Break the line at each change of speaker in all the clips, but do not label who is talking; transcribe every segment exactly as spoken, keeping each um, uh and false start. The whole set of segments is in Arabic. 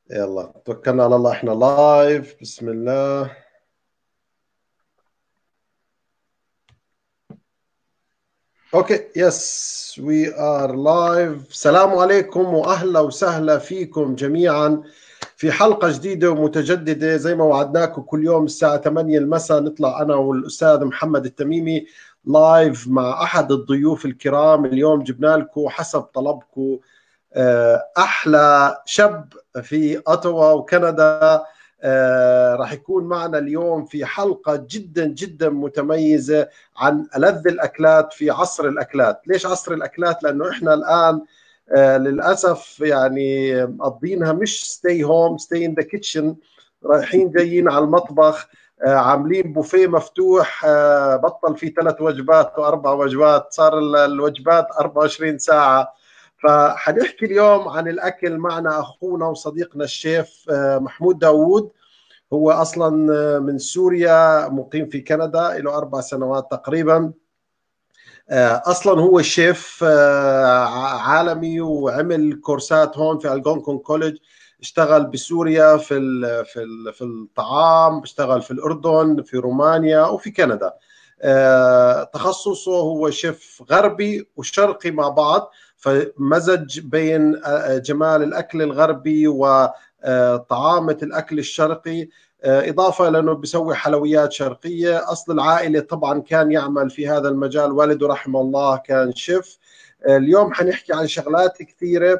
يلا توكلنا على الله، احنا لايف. بسم الله. اوكي، يس وي ار لايف. السلام عليكم واهلا وسهلا فيكم جميعا في حلقة جديدة ومتجددة زي ما وعدناكم. كل يوم الساعة ثمانية المساء نطلع أنا والأستاذ محمد التميمي لايف مع أحد الضيوف الكرام. اليوم جبنا لكم حسب طلبكم آه، أحلى شاب في أوتاوا وكندا. آه، راح يكون معنا اليوم في حلقة جدا جدا متميزة عن ألذ الأكلات في عصر الأكلات. ليش عصر الأكلات؟ لأنه إحنا الآن آه، للأسف يعني مقضينها مش ستي هوم، ستي ان ذا كيتشن. رايحين جايين على المطبخ، آه، عاملين بوفيه مفتوح، آه، بطل فيه ثلاث وجبات وأربع وجبات، صار الوجبات أربعة وعشرين ساعة. فحنحكي اليوم عن الأكل. معنا أخونا وصديقنا الشيف آه، محمود داوود. هو أصلا آه، من سوريا، مقيم في كندا له أربع سنوات تقريبا. آه، أصلا هو شيف آه، عالمي، وعمل كورسات هون في الجونكون كوليدج. اشتغل بسوريا في ال في ال في الطعام، اشتغل في الأردن، في رومانيا، وفي كندا. آه، تخصصه هو شيف غربي وشرقي مع بعض، فمزج بين آه، جمال الأكل الغربي وطعامة الأكل الشرقي. آه، إضافة إلى أنه بيسوي حلويات شرقية. أصل العائلة طبعا كان يعمل في هذا المجال، والده رحمه الله كان شيف. آه، اليوم حنحكي عن شغلات كثيرة،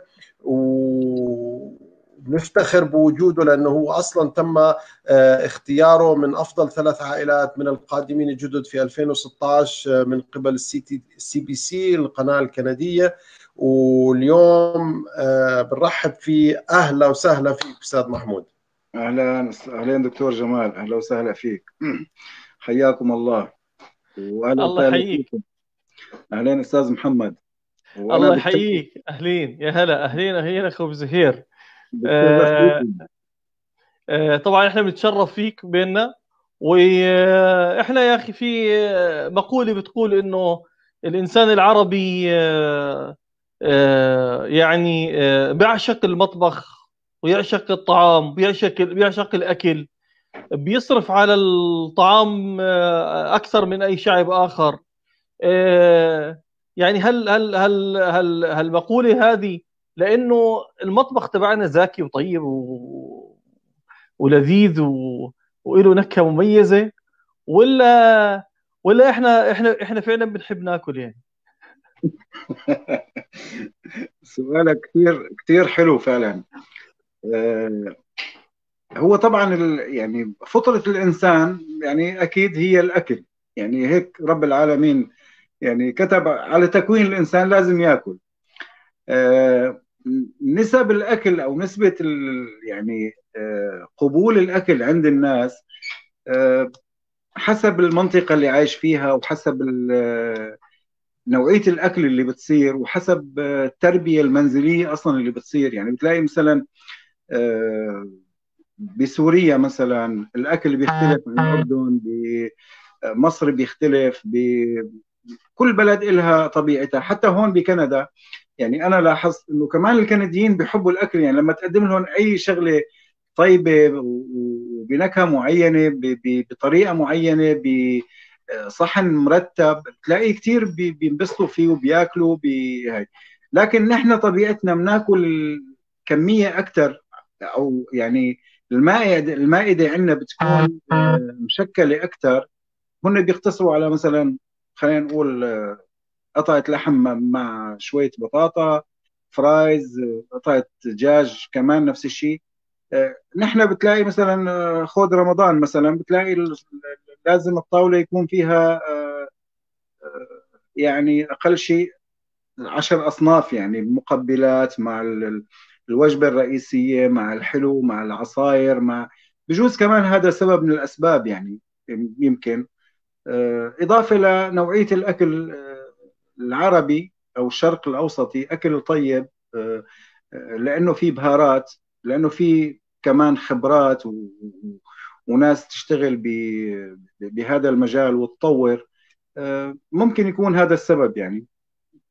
ونفتخر بوجوده لأنه هو أصلا تم آه، اختياره من أفضل ثلاث عائلات من القادمين الجدد في ألفين وستة عشر آه، من قبل السي تي سي بي سي، القناة الكندية. واليوم آه، بنرحب فيه. أهلا وسهلا فيك أستاذ محمود.
اهلا اهلا دكتور جمال، اهلا وسهلا فيك. حياكم الله واهلا
الله
وسهلا
يحييك.
فيكم. اهلا استاذ محمد. وانا
الله
بتشرف
يحييك، اهلين يا هلا، اهلين اهلين اخو زهير.
بتشرف
آه
فيكم.
آه طبعا احنا بنتشرف فيك بيننا. واحنا يا اخي في آه، مقولة بتقول انه الانسان العربي آه آه يعني آه بيعشق المطبخ، ويعشق الطعام، بيعشق بيعشق الاكل، بيصرف على الطعام آه اكثر من اي شعب اخر. آه، يعني هل هل هل هل هالمقولة هذه لأنه المطبخ تبعنا زاكي وطيب و... ولذيذ و... وله نكهة مميزة، ولا ولا احنا احنا احنا فعلا بنحب ناكل يعني؟
سؤالك كثير كثير حلو فعلا. آه، هو طبعا ال- يعني فطرة الانسان يعني اكيد هي الاكل. يعني هيك رب العالمين يعني كتب على تكوين الانسان لازم ياكل. آه، نسب الاكل او نسبة ال- يعني آه، قبول الاكل عند الناس آه، حسب المنطقة اللي عايش فيها، وحسب ال- نوعية الأكل اللي بتصير، وحسب التربية المنزلية أصلا اللي بتصير. يعني بتلاقي مثلا آه، بسوريا مثلا الأكل بيختلف عن الأردن، بمصر بيختلف، بكل بلد إلها طبيعتها. حتى هون بكندا يعني أنا لاحظت إنه كمان الكنديين بيحبوا الأكل. يعني لما تقدم لهم أي شغلة طيبة وبنكهة معينة، ب- ب- بطريقة معينة، بصحن مرتب، تلاقي كتير بي- بينبسطوا فيه وبياكلوا بهاي. لكن نحن طبيعتنا بناكل كمية أكثر، أو يعني المائدة المائدة عندنا بتكون آه، مشكلة أكثر. هن بيقتصروا على مثلا، خلينا نقول آه، قطعة لحم مع شوية بطاطا، فرايز، آه، قطعة دجاج كمان نفس الشيء. آه، نحن بتلاقي مثلا آه، خود رمضان مثلا بتلاقي ال- لازم الطاولة يكون فيها آه، يعني أقل شيء عشر أصناف، يعني مقبلات مع ال- الوجبة الرئيسية، مع الحلو، مع العصاير، مع بجوز كمان هذا سبب من الأسباب يعني. يمكن آه، إضافة لنوعية الأكل آه، العربي أو الشرق الأوسطي أكل طيب، آه، آه، لأنه في بهارات، لأنه في كمان خبرات و... و- وناس تشتغل ب... بهذا المجال وتطور. آه، ممكن يكون هذا السبب يعني.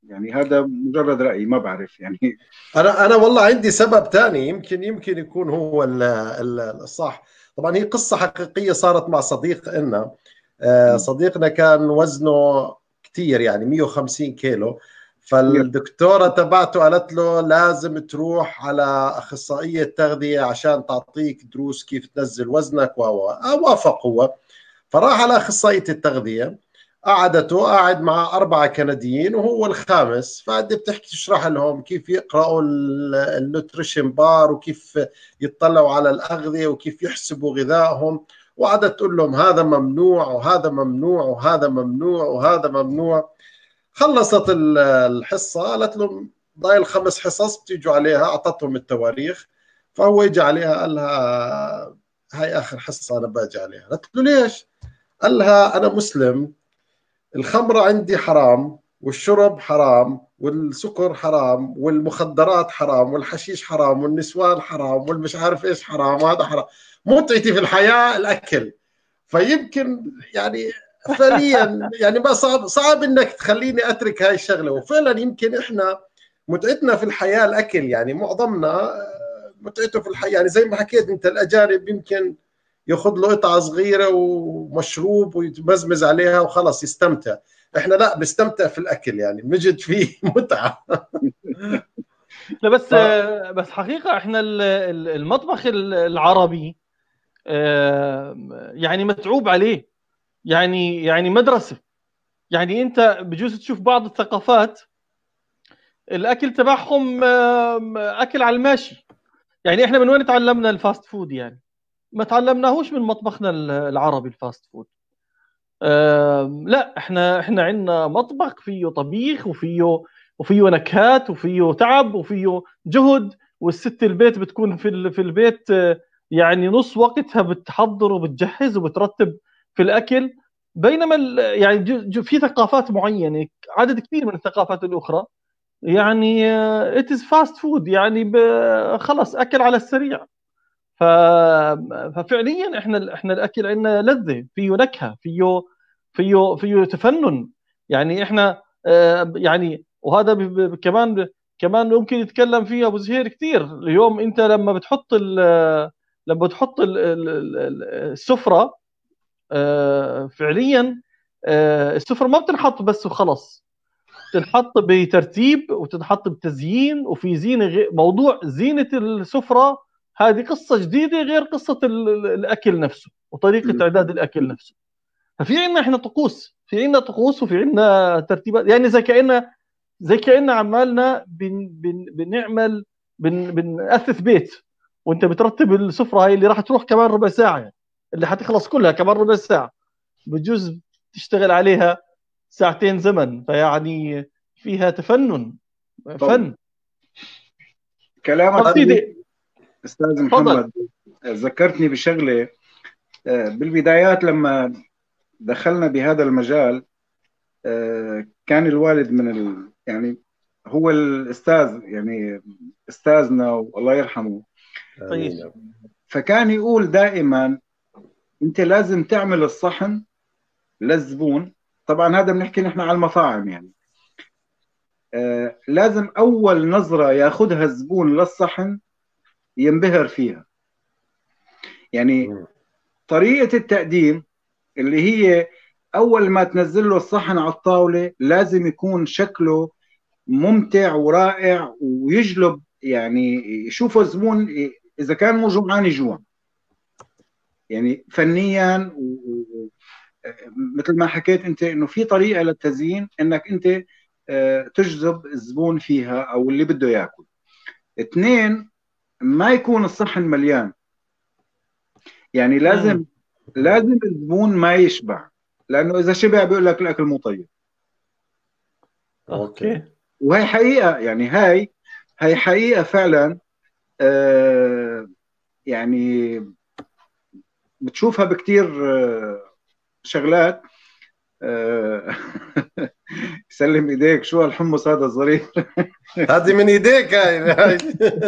يعني هذا مجرد رأي، ما بعرف يعني.
انا انا والله عندي سبب ثاني، يمكن يمكن يكون هو ال- ال- الصح. طبعا هي قصة حقيقية صارت مع صديق لنا. آه، صديقنا كان وزنه كثير، يعني مية وخمسين كيلو. فالدكتورة تبعته قالت له لازم تروح على أخصائية تغذية عشان تعطيك دروس كيف تنزل وزنك. ووافق هو، فراح على أخصائية التغذية. قعدته قاعد مع أربعة كنديين وهو الخامس، فقعدت بتحكي تشرح لهم كيف يقرأوا النوتريشن بار وكيف يطلعوا على الأغذية وكيف يحسبوا غذائهم. وقعدت تقول لهم هذا ممنوع وهذا ممنوع وهذا ممنوع وهذا ممنوع. خلصت الحصة قالت لهم ضايل خمس حصص بتيجوا عليها، أعطتهم التواريخ. فهو يجي عليها قال لها هاي آخر حصة أنا باجي عليها. قالت له ليش؟ قال لها أنا مسلم، الخمرة عندي حرام والشرب حرام والسكر حرام والمخدرات حرام والحشيش حرام والنسوان حرام والمش عارف إيش حرام وهذا حرام. متعتي في الحياة الأكل. فيمكن يعني فعليا يعني ما صعب صعب انك تخليني اترك هاي الشغله. وفعلا يمكن احنا متعتنا في الحياه الاكل، يعني معظمنا متعته في الحياه، يعني زي ما حكيت انت الاجانب يمكن ياخذ له قطعه صغيره ومشروب ويتمزمز عليها وخلص يستمتع. احنا لا، بنستمتع في الاكل، يعني بنجد فيه متعه.
لا بس بس حقيقه احنا المطبخ العربي يعني متعوب عليه، يعني يعني مدرسه. يعني انت بجوز تشوف بعض الثقافات الاكل تبعهم اكل على الماشي. يعني احنا من وين تعلمنا الفاست فود؟ يعني ما تعلمناهوش من مطبخنا العربي الفاست فود. لا، احنا احنا عندنا مطبخ فيه طبيخ وفيه وفيه نكهات وفيه تعب وفيه جهد. والست البيت بتكون في في البيت يعني نص وقتها بتحضر وبتجهز وبترتب في الاكل. بينما يعني في ثقافات معينه، عدد كبير من الثقافات الاخرى يعني it is fast food، يعني خلص اكل على السريع. ف... ففعليا احنا احنا الاكل عندنا لذه، فيه نكهه، فيه فيه فيه تفنن. يعني احنا يعني وهذا ب... ب... كمان كمان ممكن يتكلم فيه ابو زهير كثير. اليوم انت لما بتحط ال... لما تحط ال... السفره فعليا السفره ما بتنحط بس وخلص، تنحط بترتيب وتنحط بتزيين وفي زينه. غير موضوع زينه السفره، هذه قصه جديده غير قصه الاكل نفسه وطريقه اعداد الاكل نفسه. ففي عندنا احنا طقوس، في عندنا طقوس وفي عندنا ترتيبات. يعني زي كأننا زي كأننا عمالنا بن بن بنعمل بن بنأسس بيت، وانت بترتب السفره هاي اللي راح تروح كمان ربع ساعه، يعني اللي حتخلص كلها كمان ربع ساعه، بجوز تشتغل عليها ساعتين زمن. فيعني فيها تفنن، فن.
كلامك
سيدي
استاذ محمد ذكرتني بشغله. بالبدايات لما دخلنا بهذا المجال كان الوالد من ال... يعني هو الاستاذ، يعني استاذنا والله يرحمه.
آمين.
فكان يقول دائما انت لازم تعمل الصحن للزبون. طبعا هذا بنحكي نحن على المطاعم، يعني آه لازم اول نظره ياخذها الزبون للصحن ينبهر فيها. يعني م. طريقه التقديم اللي هي اول ما تنزل له الصحن على الطاوله لازم يكون شكله ممتع ورائع ويجلب، يعني يشوفه الزبون اذا كان مو جوعان يجوع. يعني فنيا و... مثل ما حكيت انت انه في طريقه للتزيين انك انت تجذب الزبون فيها او اللي بده ياكل. اثنين، ما يكون الصحن مليان. يعني لازم م. لازم الزبون ما يشبع، لانه اذا شبع بيقول لك الاكل مو طيب.
اوكي.
وهي حقيقه، يعني هاي هاي حقيقه فعلا. آه يعني بتشوفها بكتير آه شغلات. آه سلم ايديك، شو هالحمص هذا الظريف؟
هذه من ايديك هاي.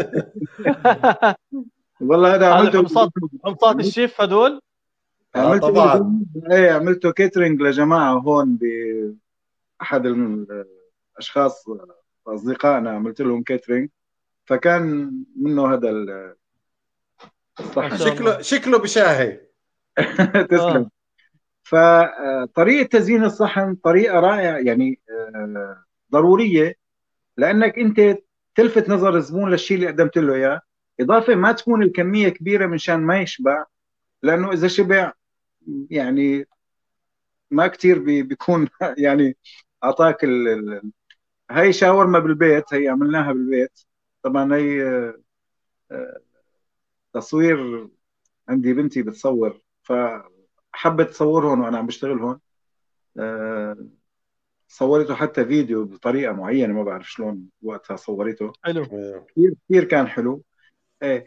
والله هذا عملته
حمصات حمصات الشيف هذول.
اه طبعا.
ايه عملته كيترينج لجماعه هون باحد اشخاص اصدقائنا عملت لهم كيترينج، فكان منه هذا
ما
الصحن.
شاء
شكله
الله.
شكله بشاهي.
تسلم.
اه
فطريقة تزيين الصحن طريقة رائعة، يعني آه، ضرورية، لأنك أنت تلفت نظر الزبون للشيء اللي قدمت له إياه. إضافة ما تكون الكمية كبيرة منشان ما يشبع، لأنه إذا شبع يعني ما كتير بي- بيكون يعني أعطاك ال... ال- هي شاورما بالبيت، هي عملناها بالبيت. طبعا هي آه، تصوير، عندي بنتي بتصور فحبت تصور هون وأنا عم بشتغل هون. آه، صورته حتى فيديو بطريقه معينه، ما بعرف شلون وقتها صورته.
حلو.
كثير كثير كان حلو. ايه.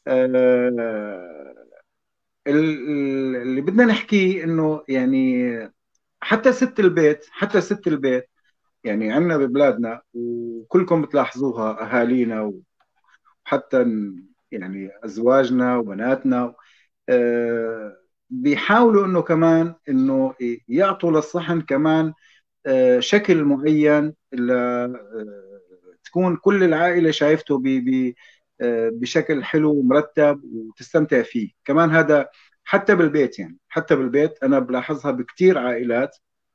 آه ال- اللي بدنا نحكيه انه يعني حتى ست البيت، حتى ست البيت يعني عندنا ببلادنا وكلكم بتلاحظوها، اهالينا وحتى يعني ازواجنا وبناتنا، آه بيحاولوا انه كمان انه يعطوا للصحن كمان آه، شكل معين، ل- آه، تكون كل العائلة شايفته ب- ب- آه، بشكل حلو ومرتب وتستمتع فيه كمان. هذا حتى بالبيت، يعني حتى بالبيت أنا بلاحظها بكتير عائلات.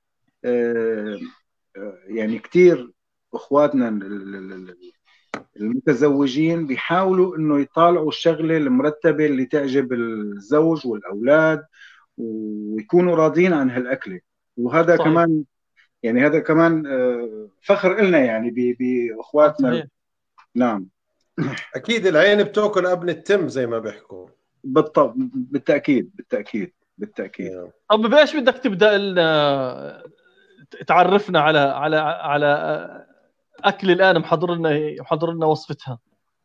آه، آه، يعني كتير أخواتنا ال- ال- ال- المتزوجين بيحاولوا إنه يطالعوا الشغلة المرتبة اللي تعجب الزوج والأولاد، ويكونوا راضين عن هالأكلة. وهذا
صحيح
كمان، يعني هذا كمان آه، فخر إلنا يعني ب- بإخواتنا.
صحيح.
نعم.
اكيد العين بتاكل قبل التم زي ما بيحكوا.
بالطبع، بالتأكيد بالتأكيد بالتأكيد.
طب بايش بدك تبدا ال- تعرفنا على على على اكل الان محضر لنا محضر لنا وصفتها.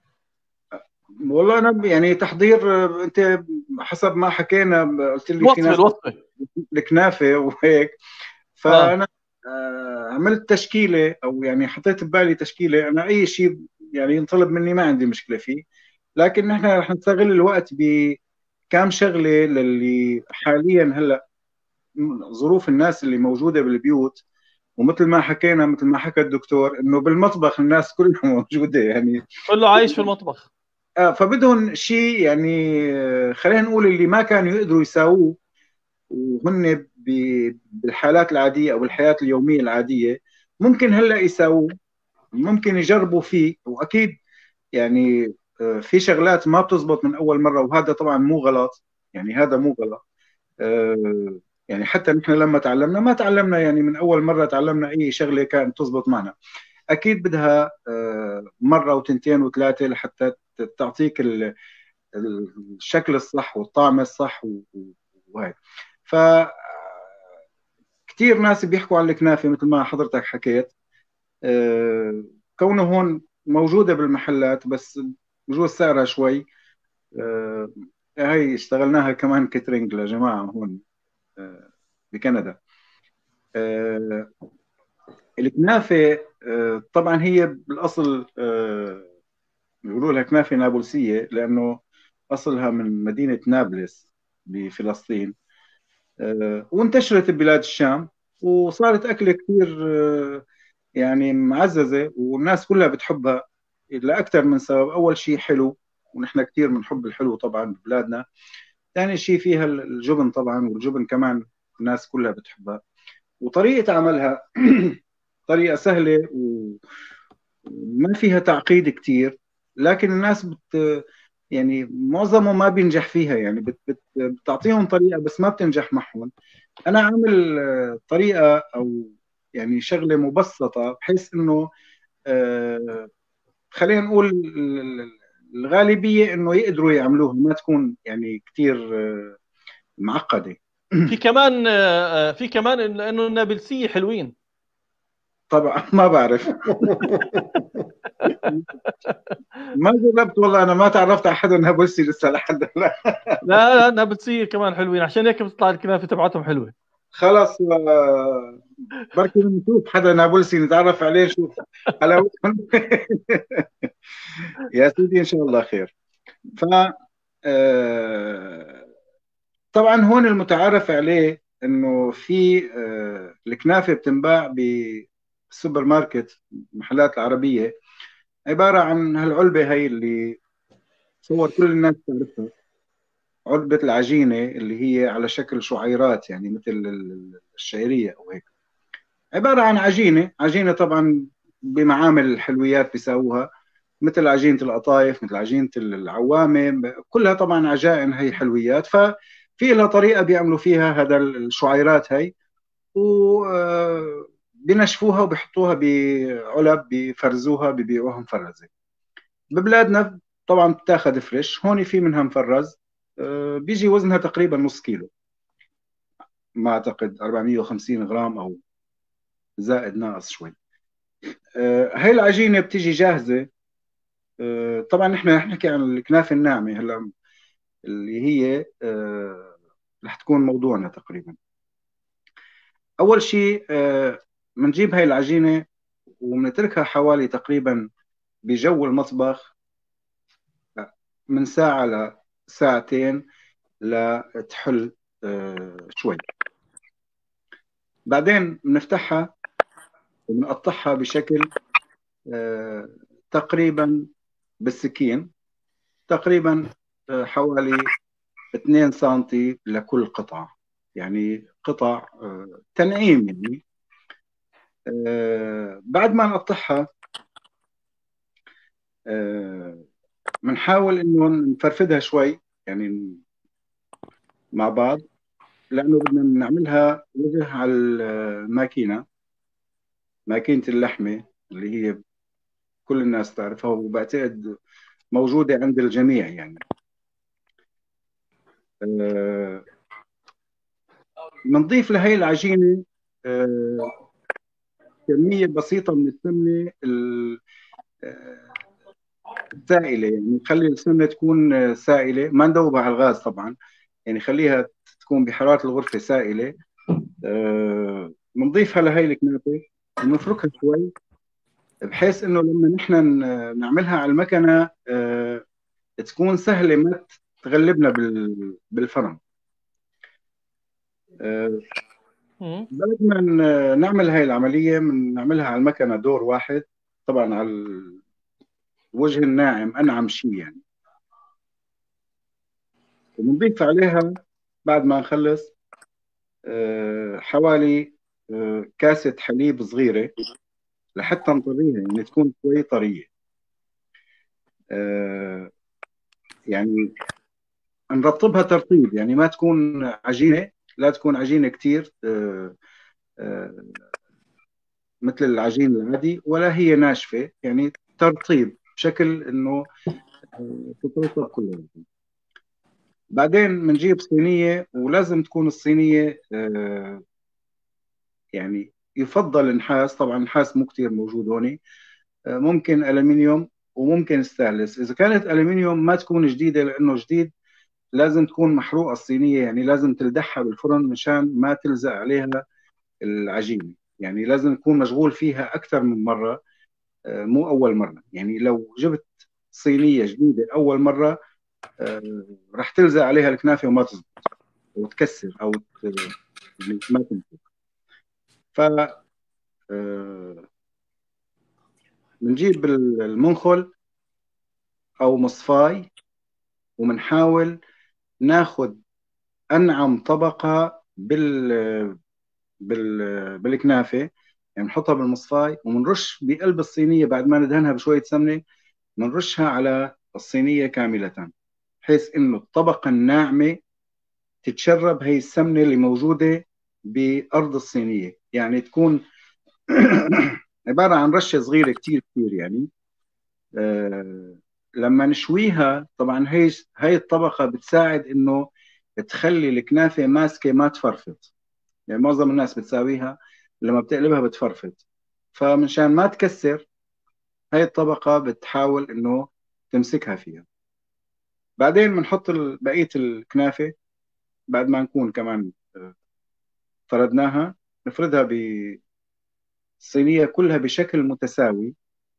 والله أنا يعني تحضير، آه، أنت حسب ما حكينا قلت لي في
الوصفه
ناس
الوصفه
الكنافة وهيك.
اه
فأنا آه، عملت تشكيلة، أو يعني حطيت ببالي تشكيلة. أنا أي شيء يعني ينطلب مني ما عندي مشكلة فيه، لكن نحن رح نستغل الوقت بكام شغلة للي حاليا هلا ظروف الناس اللي موجودة بالبيوت. ومثل ما حكينا، مثل ما حكى الدكتور، انه بالمطبخ الناس كلها موجودة يعني.
كله عايش في المطبخ.
آه فبدهم شيء يعني، آه، خلينا نقول اللي ما كانوا يقدروا يساووه وهن ب- بالحالات العادية او بالحياة اليومية العادية، ممكن هلا يساووه، ممكن يجربوا فيه. واكيد يعني آه، في شغلات ما بتزبط من اول مرة، وهذا طبعا مو غلط، يعني هذا مو غلط. آه، يعني حتى نحن لما تعلمنا ما تعلمنا يعني من أول مرة تعلمنا أي شغلة كانت تزبط معنا. أكيد بدها آه، مرة وتنتين وثلاثة لحتى تعطيك ال- الشكل الصح والطعم الصح و- و- وهيك. ف كثير ناس بيحكوا عن الكنافة مثل ما حضرتك حكيت. آه، كونه هون موجودة بالمحلات، بس بجوز سعرها شوي. آه، هي اشتغلناها كمان كترينج لجماعة هون آه، بكندا. آه، الكنافة آه، طبعا هي بالأصل آه، بيقولوا لها كنافة نابلسية، لأنه أصلها من مدينة نابلس بفلسطين. آه، وانتشرت ببلاد الشام، وصارت أكلة كثير آه، يعني معززة، والناس كلها بتحبها لأكثر من سبب. أول شيء حلو، ونحن كثير بنحب الحلو طبعا ببلادنا. ثاني شيء فيها الجبن طبعا، والجبن كمان الناس كلها بتحبها. وطريقة عملها طريقة سهلة و- وما فيها تعقيد كتير، لكن الناس بت يعني معظمهم ما بينجح فيها، يعني بت بت بتعطيهم طريقة بس ما بتنجح معهم. أنا عامل آه، طريقة أو يعني شغلة مبسطة، بحيث إنه آه، خلينا نقول ال- ال- الغالبية إنه يقدروا يعملوها، ما تكون يعني كتير آه، معقدة.
في كمان آه، في كمان إن- انه النابلسيه حلوين.
طبعا ما بعرف، ما جربت والله. أنا ما تعرفت على حدا نابلسي لسه لحد هلا.
لا لا النابلسيه كمان حلوين، عشان هيك بتطلع الكنافه تبعتهم حلوه.
خلص آه، بركي نشوف حدا نابلسي نتعرف عليه نشوف حلاوتهم. يا سيدي ان شاء الله خير. ف آه، طبعا هون المتعارف عليه انه في آه، الكنافه بتنباع بالسوبر ماركت المحلات العربية، عبارة عن هالعلبة هي اللي صور كل الناس تعرفها، علبة العجينة اللي هي على شكل شعيرات، يعني مثل ال- الشعيرية أو هيك. عبارة عن عجينة عجينة طبعا بمعامل الحلويات بيساووها، مثل عجينة القطايف، مثل عجينة العوامة، كلها طبعا عجائن هي حلويات. ففي لها طريقة بيعملوا فيها هذا الشعيرات هي، وبنشفوها وبيحطوها بعلب، بيفرزوها ببيعوها مفرزة. ببلادنا طبعا بتاخذ فريش، هون في منها مفرز، آه، بيجي وزنها تقريبا نص كيلو، ما اعتقد أربعمية وخمسين غرام او زائد ناقص شوي. آه، هاي العجينه بتيجي جاهزه. آه، طبعا نحن رح نحكي عن الكنافه الناعمه هلا، اللي هي آه، رح تكون موضوعنا تقريبا. اول شيء بنجيب هاي العجينه وبنتركها حوالي تقريبا بجو المطبخ من ساعه لساعتين لتحل آه، شوي. بعدين بنفتحها وبنقطعها بشكل آه، تقريبا بالسكين، تقريبا آه، حوالي اثنين سنتي لكل قطعة، يعني قطع آه، تنعيم يعني. آه، بعد ما نقطعها آه، بنحاول انه نفرفدها شوي يعني مع بعض، لانه بدنا نعملها وجه على الماكينة، ماكينة اللحمة اللي هي كل الناس تعرفها وبعتقد موجودة عند الجميع يعني. آه، بنضيف لهي العجينة آه، كمية بسيطة من السمنة ال- آه، السائلة، يعني نخلي السمنة تكون آه، سائلة، ما ندوبها على الغاز طبعا، يعني خليها تكون بحرارة الغرفة سائلة. آه، بنضيفها لهي الكنافة ونفركها شوي، بحيث انه لما نحن ن- نعملها على المكنة آه، تكون سهلة ما تغلبنا بال- بالفرن. آه،
مم.
بعد ما ن- نعمل هاي العملية بنعملها على المكنة دور واحد، طبعا على الوجه الناعم أنعم شيء يعني. وبنضيف عليها بعد ما نخلص آه، حوالي آه، كاسة حليب صغيرة لحتى نطريها، يعني تكون شوي طرية. آه، يعني نرطبها ترطيب، يعني ما تكون عجينة، لا تكون عجينة كتير آه، آه، مثل العجين العادي، ولا هي ناشفة، يعني ترطيب بشكل انه آه، تترطب كلها. بعدين بنجيب صينية، ولازم تكون الصينية آه، يعني يفضل نحاس، طبعا نحاس مو كتير موجود هون، آه، ممكن ألمنيوم وممكن ستانلس. إذا كانت ألمنيوم ما تكون جديدة، لأنه جديد لازم تكون محروقة الصينية، يعني لازم تلدحها بالفرن مشان ما تلزق عليها العجينة، يعني لازم تكون مشغول فيها أكثر من مرة، آه، مو أول مرة. يعني لو جبت صينية جديدة أول مرة آه، راح تلزق عليها الكنافة وما تزبط وتكسر أو ت- يعني ما تنفع. ف آه، بنجيب المنخل او مصفاي، وبنحاول ناخذ انعم طبقه بال بال بالكنافه، يعني بنحطها بالمصفاي وبنرش بقلب الصينيه بعد ما ندهنها بشويه سمنه، بنرشها على الصينيه كامله، بحيث انه الطبقه الناعمه تتشرب هي السمنه اللي موجوده بارض الصينيه، يعني تكون عباره عن رشه صغيره كتير كتير يعني. آه، لما نشويها طبعا هي هي الطبقة بتساعد انه تخلي الكنافة ماسكة ما تفرفط، يعني معظم الناس بتساويها لما بتقلبها بتفرفط، فمنشان ما تكسر هاي الطبقة بتحاول انه تمسكها فيها. بعدين بنحط ال- بقية الكنافة بعد ما نكون كمان آه، فردناها، نفردها بالصينية كلها بشكل متساوي.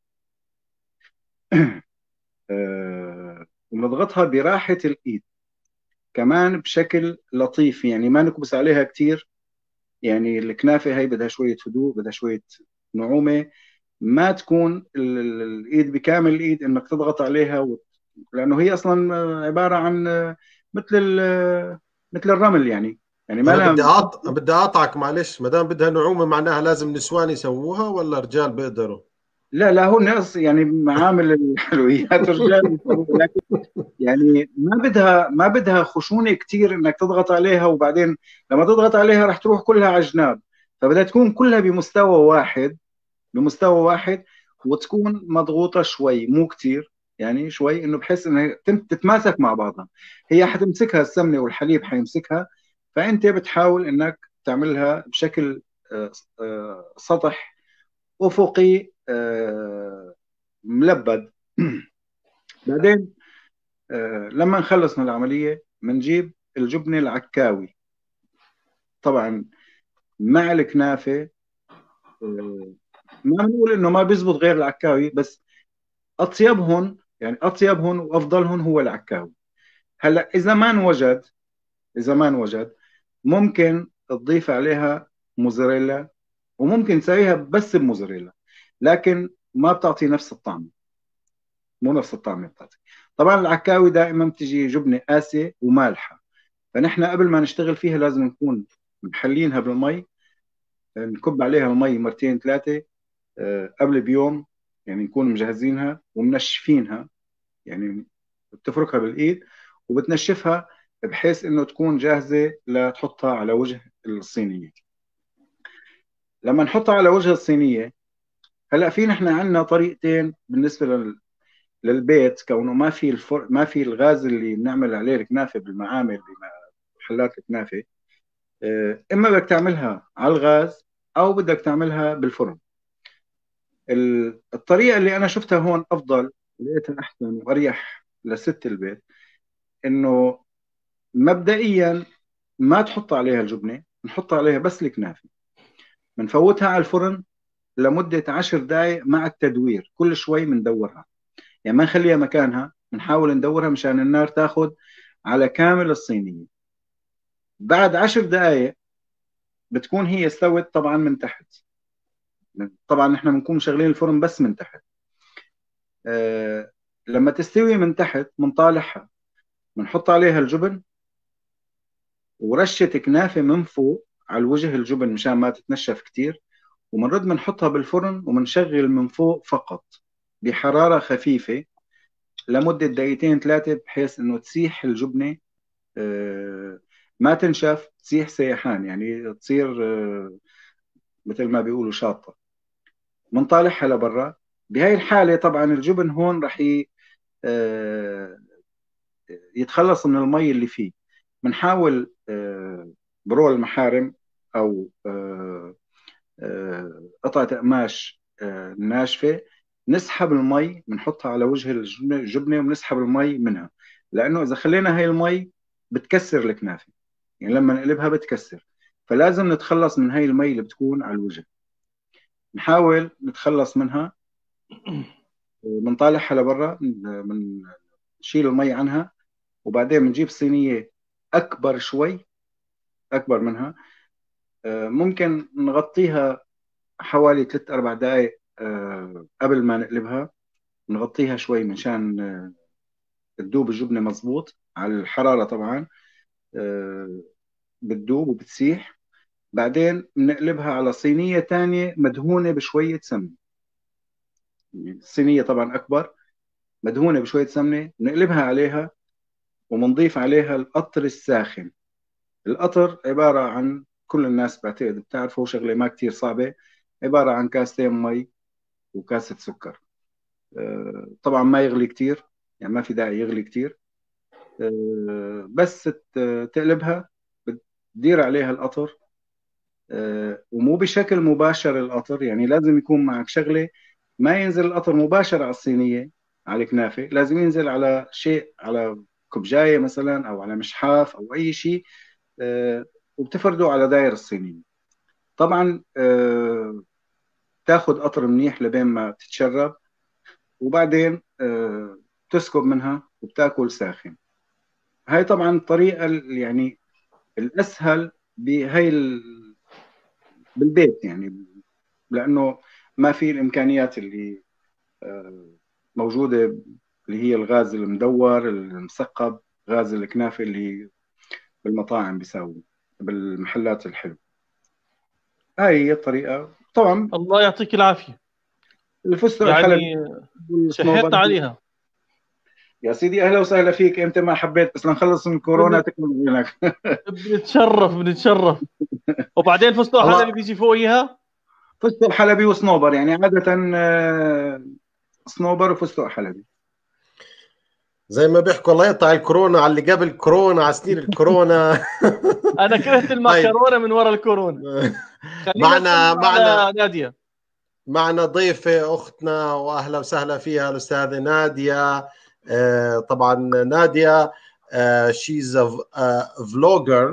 آه، ونضغطها براحة الإيد كمان بشكل لطيف، يعني ما نكبس عليها كتير، يعني الكنافة هي بدها شوية هدوء، بدها شوية نعومه ما تكون ال- ال- الايد بكامل الايد انك تضغط عليها و... لانه هي اصلا عباره عن مثل ال... مثل الرمل يعني يعني ما
انا
لها.
بدي أقط... بدي اقطعك معلش، ما دام بدها نعومه معناها لازم نسوان يسووها ولا رجال بيقدروا؟
لا لا، هو الناس يعني معامل الحلويات رجال يسووها، لكن يعني ما بدها ما بدها خشونه كثير انك تضغط عليها، وبعدين لما تضغط عليها راح تروح كلها على جناب، فبدها تكون كلها بمستوى واحد، بمستوى واحد، وتكون مضغوطة شوي مو كتير، يعني شوي انه بحيث انها تم- تتماسك مع بعضها. هي حتمسكها السمنة والحليب حيمسكها، فانت بتحاول انك تعملها بشكل آه، آه، سطح افقي آه، ملبد. بعدين آه، لما نخلص من العملية بنجيب الجبنة العكاوي، طبعا مع الكنافة. آه، ما بنقول انه ما بيزبط غير العكاوي، بس اطيبهم يعني اطيبهم وافضلهم هو العكاوي. هلا اذا ما انوجد، اذا ما انوجد ممكن تضيف عليها موزاريلا، وممكن تسويها بس بموزاريلا، لكن ما بتعطي نفس الطعم، مو نفس الطعم بتاعتي. طبعا العكاوي دائما بتجي جبنه قاسيه ومالحه، فنحن قبل ما نشتغل فيها لازم نكون محلينها بالمي، نكب عليها المي مرتين ثلاثه آه، قبل بيوم، يعني نكون مجهزينها ومنشفينها، يعني بتفركها بالايد وبتنشفها بحيث انه تكون جاهزه لتحطها على وجه الصينيه. لما نحطها على وجه الصينيه، هلا في نحن عندنا طريقتين بالنسبه لل... للبيت، كونه ما في الفر... ما في الغاز اللي بنعمل عليه الكنافه بالمعامل بمحلات الكنافه. آه، اما بدك تعملها على الغاز او بدك تعملها بالفرن. ال- الطريقه اللي انا شفتها هون افضل، لقيتها احسن واريح لست البيت، انه مبدئيا ما تحط عليها الجبنة، نحط عليها بس الكنافة، بنفوتها على الفرن لمدة عشر دقائق مع التدوير، كل شوي بندورها، يعني ما نخليها مكانها، بنحاول ندورها مشان النار تاخذ على كامل الصينية. بعد عشر دقائق بتكون هي استوت طبعا من تحت، طبعا نحن بنكون مشغلين الفرن بس من تحت. آه لما تستوي من تحت بنطالعها، بنحط عليها الجبن ورشة كنافة من فوق على الوجه الجبن مشان ما تتنشف كتير، ومنرد بنحطها بالفرن ومنشغل من فوق فقط بحرارة خفيفة لمدة دقيقتين ثلاثة، بحيث انه تسيح الجبنة، آه، ما تنشف، تسيح سيحان، يعني تصير آه، مثل ما بيقولوا شاطة. منطالعها لبرا. بهاي الحالة طبعا الجبن هون رح ي- آه، يتخلص من المي اللي فيه. بنحاول آه، برول المحارم او آه، آه، قطعة قماش آه، ناشفة، نسحب المي بنحطها على وجه الجبنة الجبنة وبنسحب المي منها، لأنه إذا خلينا هاي المي بتكسر الكنافة، يعني لما نقلبها بتكسر، فلازم نتخلص من هاي المي اللي بتكون على الوجه. نحاول نتخلص منها، بنطالعها لبرا، بنشيل المي عنها، وبعدين بنجيب صينية أكبر شوي، أكبر منها، آه، ممكن نغطيها حوالي ثلاث أربع دقائق آه، قبل ما نقلبها، نغطيها شوي منشان آه، تذوب الجبنة مظبوط على الحرارة طبعا، آه، بتذوب وبتسيح. بعدين بنقلبها على صينية تانية مدهونة بشوية سمنة، يعني الصينية طبعا أكبر، مدهونة بشوية سمنة، بنقلبها عليها وبنضيف عليها القطر الساخن. القطر عبارة عن، كل الناس بعتقد بتعرفوا شغلة ما كتير صعبة، عبارة عن كاستين مي وكاسة سكر. آه، طبعا ما يغلي كتير، يعني ما في داعي يغلي كتير، آه، بس ت- تقلبها، بتدير عليها القطر، آه، ومو بشكل مباشر القطر، يعني لازم يكون معك شغلة ما ينزل القطر مباشر على الصينية، على الكنافة لازم ينزل على شيء، على كبجاية مثلا أو على مشحاف أو أي شيء، آه، وبتفرده على داير الصينية. طبعا آه، تاخد قطر منيح لبين ما تتشرب، وبعدين آه، تسكب منها وبتاكل ساخن. هاي طبعا الطريقة ال- يعني الأسهل بهاي ال... بالبيت، يعني لأنه ما في الامكانيات اللي موجوده، اللي هي الغاز المدور المثقب، غاز الكنافه اللي بالمطاعم بيساوي بالمحلات الحلو. هاي هي الطريقه طبعا.
الله يعطيك العافيه،
الفستق الحلبي
يعني
والصنوبر.
شحيت عليها.
يا سيدي اهلا وسهلا فيك، امتى ما حبيت، بس لنخلص من كورونا تكمل هناك.
بنتشرف بنتشرف. وبعدين فستق حلبي
الله
بيجي فوقيها
فستق حلبي وصنوبر، يعني عاده آه، صنوبر وفستق حلبي.
زي ما بيحكوا الله يقطع الكورونا على اللي قبل كورونا، على سنين الكورونا.
انا كرهت
طيب
المكرونه من ورا الكورونا. خلينا
معنا
نسلم
معنا
على ناديه.
معنا ضيفة أختنا وأهلا وسهلا فيها الأستاذة نادية. آه، طبعا نادية شيز فلوجر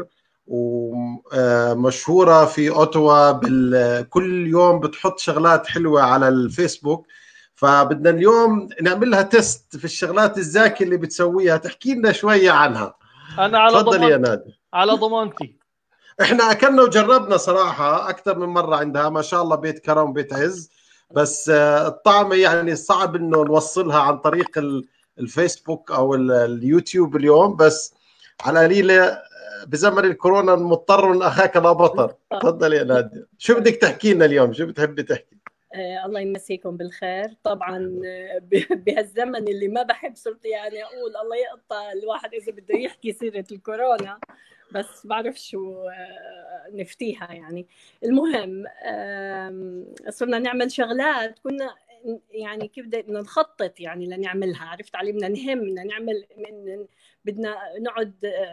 ومشهورة في أوتوا، كل يوم بتحط شغلات حلوة على الفيسبوك. فبدنا اليوم نعمل لها تيست في الشغلات الزاكية اللي بتسويها، تحكي لنا شوية عنها.
انا على
تفضل يا
ضمانتي،
نادية.
على ضمانتي.
احنا اكلنا وجربنا صراحة اكثر من مرة عندها، ما شاء الله بيت كرم بيت عز، بس آه، الطعم يعني صعب انه نوصلها عن طريق الفيسبوك او اليوتيوب اليوم، بس على قليلة بزمن الكورونا مضطر من اخاك لا بطر. تفضل يا نادية، شو بدك تحكي لنا اليوم، شو بتحبي تحكي؟
آه الله يمسيكم بالخير. طبعا بهالزمن اللي ما بحب صرت يعني اقول الله يقطع الواحد اذا بده يحكي سيره الكورونا، بس بعرف شو نفتيها يعني. المهم صرنا نعمل شغلات كنا يعني كيف بدنا نخطط يعني لنعملها، عرفت علي؟ بدنا نهم، بدنا نعمل، من بدنا نقعد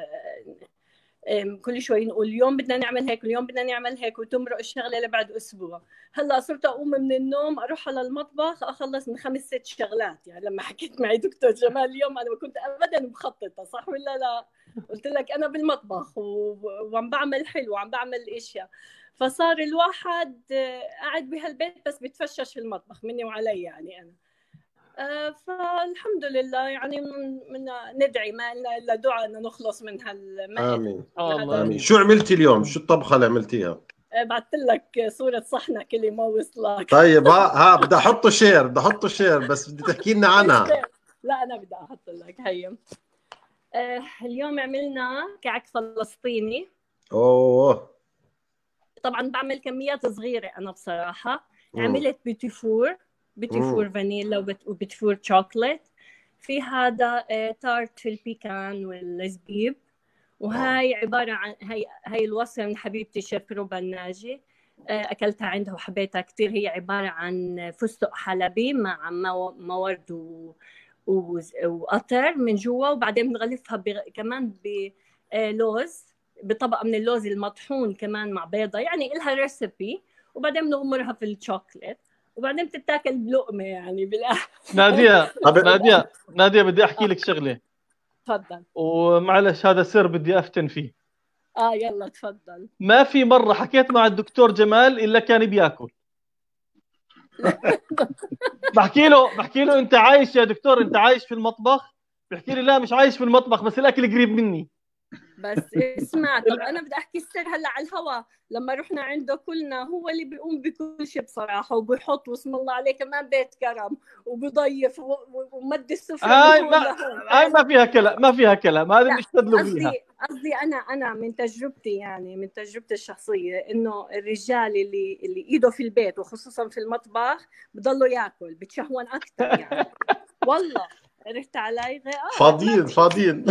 كل شوي نقول اليوم بدنا نعمل هيك، اليوم بدنا نعمل هيك، وتمرق الشغله لبعد اسبوع. هلا صرت اقوم من النوم اروح على المطبخ اخلص من خمس ست شغلات. يعني لما حكيت معي دكتور جمال اليوم انا ما كنت ابدا مخططه، صح ولا لا؟ قلت لك انا بالمطبخ وعم بعمل حلو وعم بعمل اشياء. فصار الواحد قاعد بهالبيت بس بتفشش في المطبخ مني وعلي يعني انا. آه فالحمد لله يعني من, من ندعي ما لنا الا دعاء ان نخلص من هال
امين
امين.
شو عملتي اليوم؟ شو الطبخه اللي عملتيها؟
بعثت لك صوره صحنك اللي ما وصلك.
طيب ها ها بدي احطه شير، بدي احطه شير، بس بدي تحكي لنا عنها.
لا انا بدي احط لك. هي آه اليوم عملنا كعك فلسطيني.
اوه
طبعا بعمل كميات صغيره انا بصراحه. مم. عملت بيتي فور، بيتي فور فانيلا وبيتي فور شوكليت. في هذا آه تارت في البيكان والزبيب. وهاي عباره عن هي هي الوصفه من حبيبتي شيف روبا الناجي، اكلتها عندها وحبيتها كثير. هي عباره عن فستق حلبي مع مورد و... و... وقطر من جوا، وبعدين بنغلفها ب... كمان بلوز، بطبقه من اللوز المطحون كمان مع بيضه، يعني لها ريسبي. وبعدين بنغمرها في الشوكليت وبعدين بتتاكل بلقمه يعني بالاخر.
ناديه ناديه ناديه بدي احكي لك شغله.
تفضل.
ومعلش هذا سر بدي افتن فيه.
اه يلا تفضل.
ما في مره حكيت مع الدكتور جمال الا كان بياكل. بحكي له بحكي له انت عايش يا دكتور، انت عايش في المطبخ؟ بحكي لي لا مش عايش في المطبخ بس الاكل قريب مني.
بس اسمع، طب انا بدي احكي السر هلا على الهواء. لما رحنا عنده كلنا هو اللي بيقوم بكل شيء بصراحه، وبيحط واسم الله عليه كمان بيت كرم وبيضيف ومد السفره.
هاي ما هاي ما فيها كلام، ما فيها كلام، هذه بنشتغلوا فيها.
قصدي قصدي انا انا من تجربتي يعني من تجربتي الشخصيه انه الرجال اللي اللي ايده في البيت وخصوصا في المطبخ بضلوا ياكل بتشهون اكثر يعني. والله عرفت علي؟ آه
فاضيين فاضيين.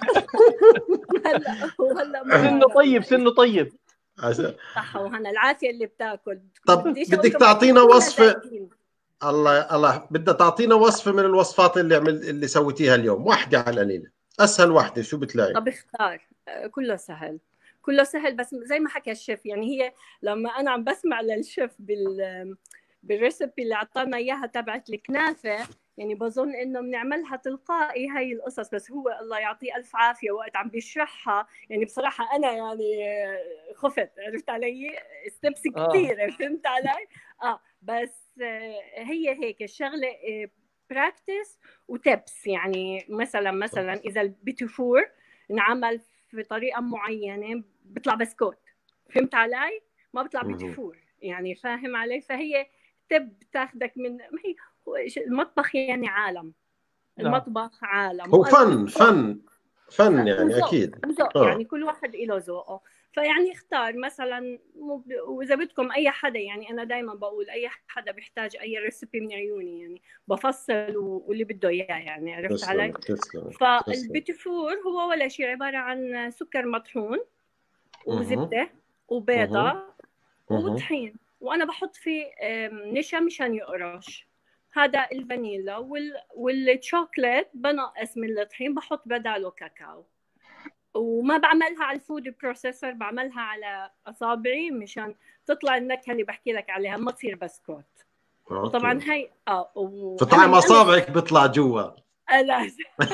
هلا وهلا
سنه طيب سنه طيب.
صح وهنا العافيه اللي بتاكل.
طب بدك تعطينا وصفه؟ الله الله بدها تعطينا وصفه من الوصفات اللي عمل اللي سويتيها اليوم، واحده على القليله، اسهل واحده شو بتلاقي؟
طب اختار. كله سهل كله سهل، بس زي ما حكى الشيف يعني. هي لما انا عم بسمع للشيف بال بالريسبي اللي اعطانا اياها تبعت الكنافه، يعني بظن انه بنعملها تلقائي هاي القصص، بس هو الله يعطيه الف عافيه وقت عم بيشرحها يعني بصراحه انا يعني خفت، عرفت علي؟ ستبس كثير. آه. فهمت علي؟ اه بس هي هيك الشغله براكتس وتبس. يعني مثلا مثلا اذا البيتي فور انعمل في طريقه معينه بيطلع بسكوت، فهمت علي؟ ما بيطلع بيتي فور يعني، فاهم علي؟ فهي ستيب تاخدك من ما هي هو المطبخ يعني عالم. المطبخ عالم،
هو فن فن فن يعني
وزوق.
اكيد
وزوق
آه.
يعني كل واحد له ذوقه، فيعني اختار مثلا. واذا بدكم اي حدا، يعني انا دائما بقول اي حدا بيحتاج اي ريسبي من عيوني، يعني بفصل واللي بده اياه، يعني عرفت
تسلم
علي؟
تسلم.
فالبيتي فور هو ولا شيء عباره عن سكر مطحون وزبده وبيضه وطحين، وانا بحط فيه نشا مشان يقرش. هذا الفانيلا وال... والشوكليت بنقص من الطحين، بحط بداله كاكاو. وما بعملها على الفود بروسيسور، بعملها على اصابعي مشان تطلع النكهه اللي بحكي لك عليها، ما تصير بسكوت.
أوكي.
وطبعا هي اه و...
في طعم اصابعك بيطلع جوا.
لا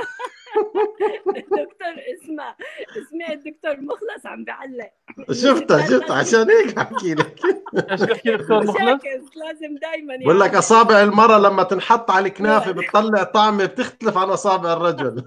الدكتور اسمه اسمه الدكتور مخلص عم بعلق.
شفتها شفتها عشان هيك بحكي لك.
ايش بحكي دكتور مخلص؟
لازم دائما
بقول لك اصابع المرأة لما تنحط على الكنافه بتطلع طعمه بتختلف عن اصابع الرجل.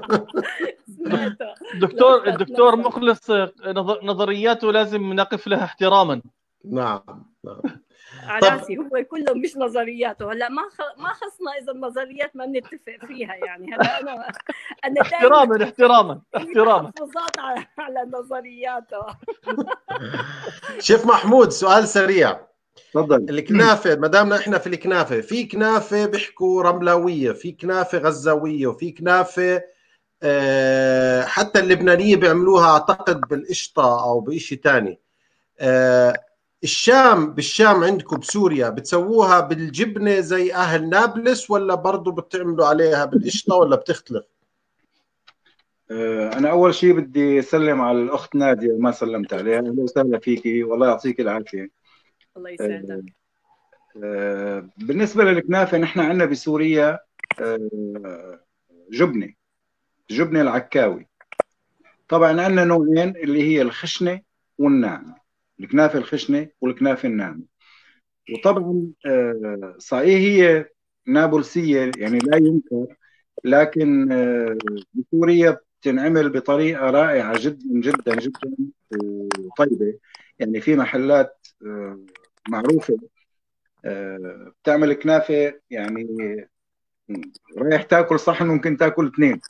دكتور الدكتور مخلص نظرياته لازم نقف لها احتراما.
نعم نعم.
عراسي هو كله مش نظرياته. هلا ما خ... ما خصنا اذا النظريات ما بنتفق فيها، يعني هلا انا انا
احتراما احتراما احتراما
تحفظات على على نظرياته.
شيف محمود سؤال سريع.
تفضل.
الكنافه ما دامنا احنا في الكنافه، في كنافه بيحكوا رملاويه، في كنافه غزاويه، وفي كنافه أه حتى اللبنانيه بيعملوها اعتقد بالقشطه او بشيء ثاني. أه الشام بالشام عندكم بسوريا بتسووها بالجبنه زي اهل نابلس، ولا برضو بتعملوا عليها بالقشطه، ولا بتختلف؟
أنا أول شيء بدي أسلم على الأخت نادية، ما سلمت عليها. أهلا وسهلا فيكي، والله يعطيك العافية.
الله يسعدك.
بالنسبة للكنافة، نحن عندنا بسوريا جبنة جبنة العكاوي. طبعا عندنا نوعين اللي هي الخشنة والناعمة، الكنافة الخشنة والكنافة الناعمة. وطبعا صحيح هي نابلسية يعني لا ينكر، لكن بسوريا بتنعمل بطريقة رائعة جدا جدا جدا وطيبة. يعني في محلات معروفة بتعمل كنافة، يعني رايح تاكل صحن ممكن تاكل اثنين.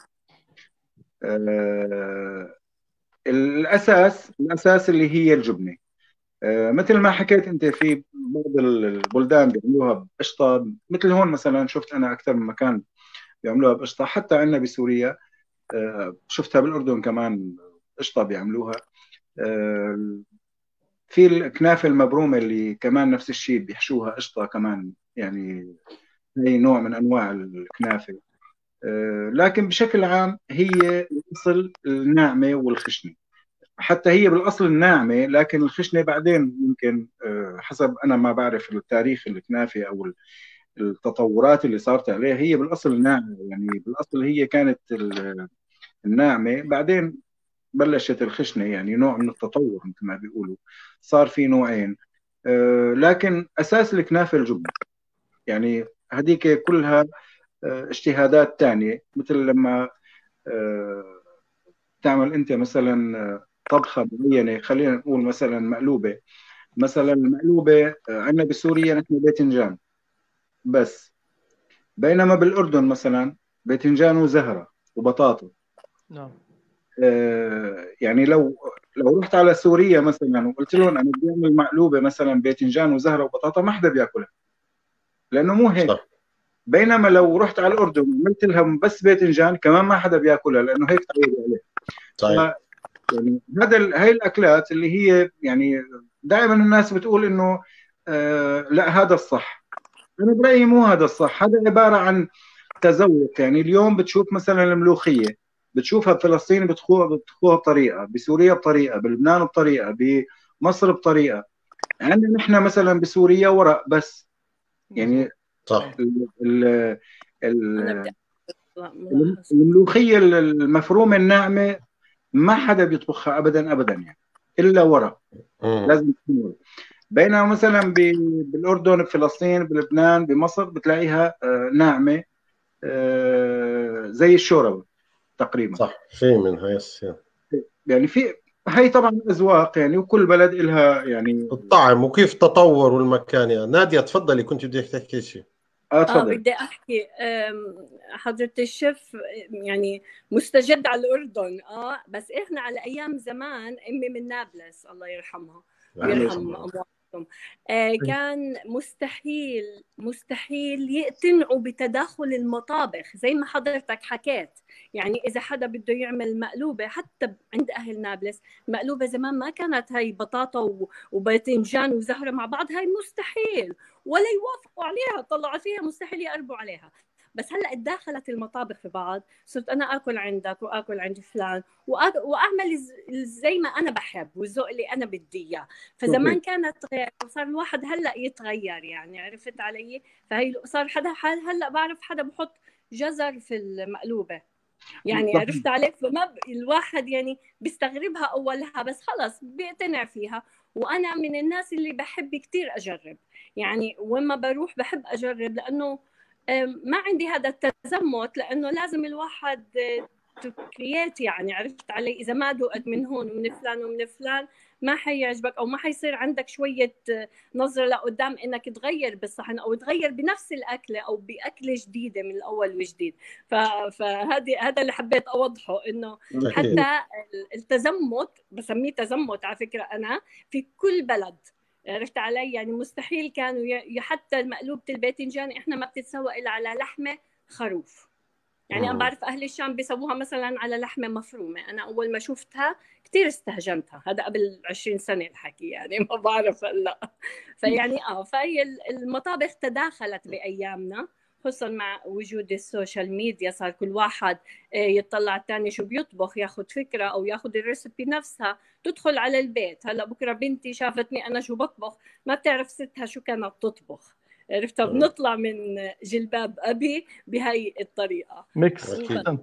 الأساس الأساس اللي هي الجبنة. مثل ما حكيت أنت، في بعض البلدان بيعملوها بقشطة، مثل هون مثلا شفت أنا أكثر من مكان بيعملوها بقشطة. حتى عندنا بسوريا شفتها بالأردن كمان قشطة بيعملوها. في الكنافة المبرومة اللي كمان نفس الشيء بيحشوها قشطة كمان، يعني هي نوع من أنواع الكنافة. لكن بشكل عام هي الأصل الناعمة والخشنة. حتى هي بالأصل الناعمة، لكن الخشنة بعدين يمكن حسب أنا ما بعرف التاريخ الكنافة أو التطورات اللي صارت عليها. هي بالأصل الناعمة، يعني بالأصل هي كانت الناعمة، بعدين بلشت الخشنة، يعني نوع من التطور مثل ما بيقولوا، صار في نوعين. لكن أساس الكنافة الجبنة، يعني هذيك كلها اجتهادات تانية. مثل لما تعمل أنت مثلا طبخة معينة، خلينا نقول مثلا مقلوبة. مثلا المقلوبة عندنا بسوريا نحن باذنجان بس، بينما بالأردن مثلا باذنجان وزهرة وبطاطا.
نعم.
آه يعني لو لو رحت على سوريا مثلا وقلت لهم أنا بدي أعمل مقلوبة مثلا باذنجان وزهرة وبطاطا، ما حدا بياكلها لأنه مو هيك. صح. بينما لو رحت على الأردن وعملت لهم بس باذنجان، كمان ما حدا بياكلها لأنه هيك تعودوا عليه.
صحيح.
يعني هذا هاي الأكلات اللي هي يعني دائما الناس بتقول إنه آه لا هذا الصح. أنا برأيي مو هذا الصح، هذا عبارة عن تذوق. يعني اليوم بتشوف مثلا الملوخية، بتشوفها بفلسطين بتخوها بتخوها بطريقة، بسوريا بطريقة، بلبنان بطريقة، بمصر بطريقة. عندنا نحن مثلا بسوريا ورق بس. يعني
صح.
ال ال ال الملوخية المفرومة الناعمة ما حدا بيطبخها ابدا ابدا، يعني الا ورق. لازم تكون ورق. بينما مثلا بالاردن، بفلسطين، بلبنان، بمصر بتلاقيها ناعمه زي الشوربه تقريبا.
صح، في منها يس.
يعني في هي طبعا أذواق يعني، وكل بلد إلها يعني.
الطعم وكيف تطور المكان. يعني نادية تفضلي، كنت بدك تحكي شيء.
اه
اه
تفضل.
بدي احكي، أم، حضرة الشيف يعني مستجد على الاردن. اه بس احنا على ايام زمان امي من نابلس الله يرحمها
الله
ويرحم
يسلمك.
امواتهم. آه كان مستحيل مستحيل يقتنعوا بتداخل المطابخ زي ما حضرتك حكيت. يعني اذا حدا بده يعمل مقلوبه حتى عند اهل نابلس، مقلوبه زمان ما كانت هاي بطاطا و- وباذنجان وزهره مع بعض، هاي مستحيل ولا يوافقوا عليها، طلعوا فيها مستحيل يقربوا عليها. بس هلا تداخلت المطابخ في بعض، صرت انا اكل عندك واكل عند فلان وأ- واعمل ز- زي ما انا بحب والذوق اللي انا بدي اياه. فزمان
صحيح.
كانت غير، وصار الواحد هلا يتغير، يعني عرفت علي؟ فهي صار حدا هلا بعرف حدا بحط جزر في المقلوبه، يعني
صحيح.
عرفت عليك؟ فما ب... الواحد يعني بيستغربها اولها بس خلص بيقتنع فيها. وانا من الناس اللي بحب كتير اجرب، يعني وين ما بروح بحب اجرب، لانه آم، ما عندي هذا التزمت، لانه لازم الواحد تكريات، يعني عرفت علي؟ اذا ما ذوقت من هون ومن فلان ومن فلان ما حيعجبك، او ما حيصير عندك شويه نظره لقدام انك تغير بالصحن او تغير بنفس الاكله او باكله جديده من الاول وجديد. فهذه هذا اللي حبيت اوضحه، انه
أكيد.
حتى التزمت بسميه تزمت على فكره انا في كل بلد، عرفت علي؟ يعني مستحيل كانوا ي... حتى مقلوبة الباذنجان احنا ما بتتسوى الا على لحمه خروف. يعني انا
مم.
بعرف اهل الشام بيسووها مثلا على لحمه مفرومه، انا اول ما شفتها كثير استهجنتها، هذا قبل عشرين سنه الحكي يعني ما بعرف هلا. فيعني اه فهي المطابخ تداخلت بايامنا، خصوصا مع وجود السوشيال ميديا، صار كل واحد يطلع الثاني شو بيطبخ، ياخذ فكره او ياخذ الريسبي نفسها تدخل على البيت. هلا بكره بنتي شافتني انا شو بطبخ ما بتعرف ستها شو كانت تطبخ، عرفت؟
مم.
بنطلع من جلباب ابي بهي الطريقه.
ميكس
أكيد.
أحسن.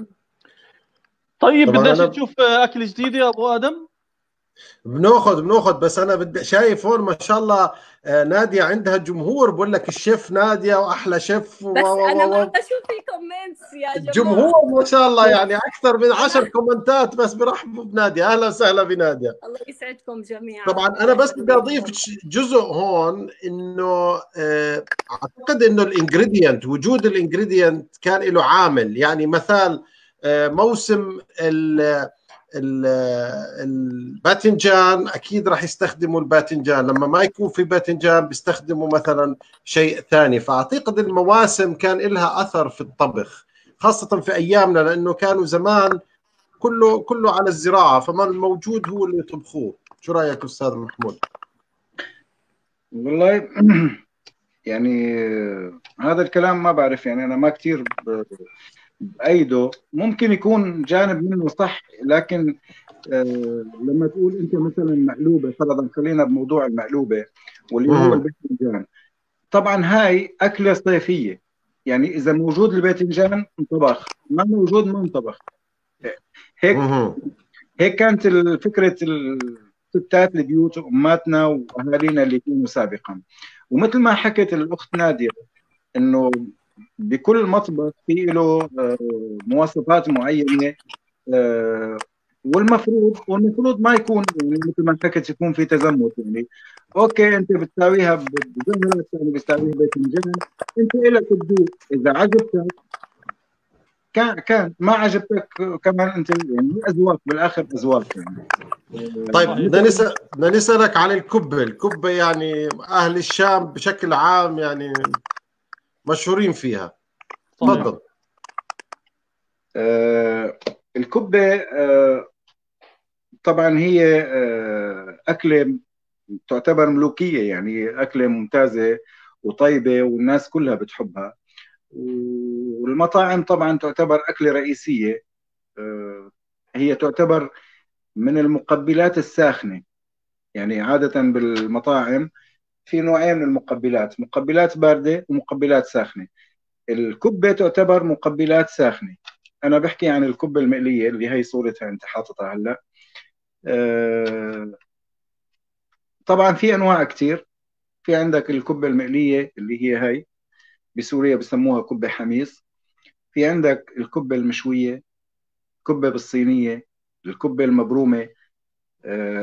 طيب
طبعا
بدناش
أنا
نشوف أكل جديد يا أبو آدم؟
بناخذ بناخذ بس انا بدي شايف هون ما شاء الله. آه، نادية عندها جمهور بقول لك الشيف نادية واحلى شيف و
بس
و
انا ما
و و
بشوف في كومنتس يا
الجمهور
جماعه.
ما شاء الله يعني اكثر من عشر
انا
كومنتات بس برحبوا بنادية. اهلا وسهلا بنادية.
الله يسعدكم جميعا،
طبعا انا
الله
بس بدي
يخليك
اضيف
والله.
جزء هون انه آه، اعتقد انه الانجريدينت، وجود الانجريدينت كان له عامل. يعني مثال آه، موسم ال ال- الباذنجان اكيد راح يستخدموا الباذنجان، لما ما يكون في باذنجان بيستخدموا مثلا شيء ثاني. فاعتقد المواسم كان لها اثر في الطبخ، خاصة في ايامنا، لانه كانوا زمان كله كله على الزراعة، فما الموجود هو اللي يطبخوه. شو رايك استاذ محمود؟
والله يعني هذا الكلام ما بعرف، يعني أنا ما كتير بأيده. ممكن يكون جانب منه صح، لكن آه لما تقول أنت مثلا مقلوبة، فرضا خلينا بموضوع المقلوبة واللي هو
مهم.
الباذنجان. طبعا هاي أكلة صيفية، يعني إذا موجود الباذنجان انطبخ، ما موجود ما انطبخ. هيك
مهم.
هيك كانت ال- فكرة الستات البيوت وأماتنا وأهالينا اللي كانوا سابقا. ومثل ما حكت الأخت نادية إنه بكل مطبخ في له آه، مواصفات معينة. آه، والمفروض والمفروض ما يكون، يعني مثل ما حكيت، يكون في تزمت. يعني اوكي انت بتساويها بزهره، الثاني بيساويها باذنجان، انت لك تدوق، اذا عجبتك كان كان ما عجبتك كمان انت، يعني هي اذواق بالاخر، اذواق يعني. آه،
طيب
صحيح.
بدنا
مثل
نسأل بدنا نسألك عن الكبة. الكبة يعني أهل الشام بشكل عام يعني مشهورين فيها.
صحيح.
تفضل.
آه، الكبه آه، طبعا هي آه، اكله تعتبر ملوكيه، يعني اكله ممتازه وطيبه والناس كلها بتحبها. والمطاعم طبعا تعتبر أكلة رئيسية. آه، هي تعتبر من المقبلات الساخنة. يعني عادة بالمطاعم في نوعين من المقبلات، مقبلات باردة ومقبلات ساخنة. الكبة تعتبر مقبلات ساخنة. أنا بحكي عن الكبة المقلية اللي هي صورتها أنت حاططها هلا. آه، طبعا في أنواع كتير. في عندك الكبة المقلية اللي هي هي بسوريا بسموها كبة حميص. في عندك الكبة المشوية، كبة بالصينية، الكبة المبرومة، آه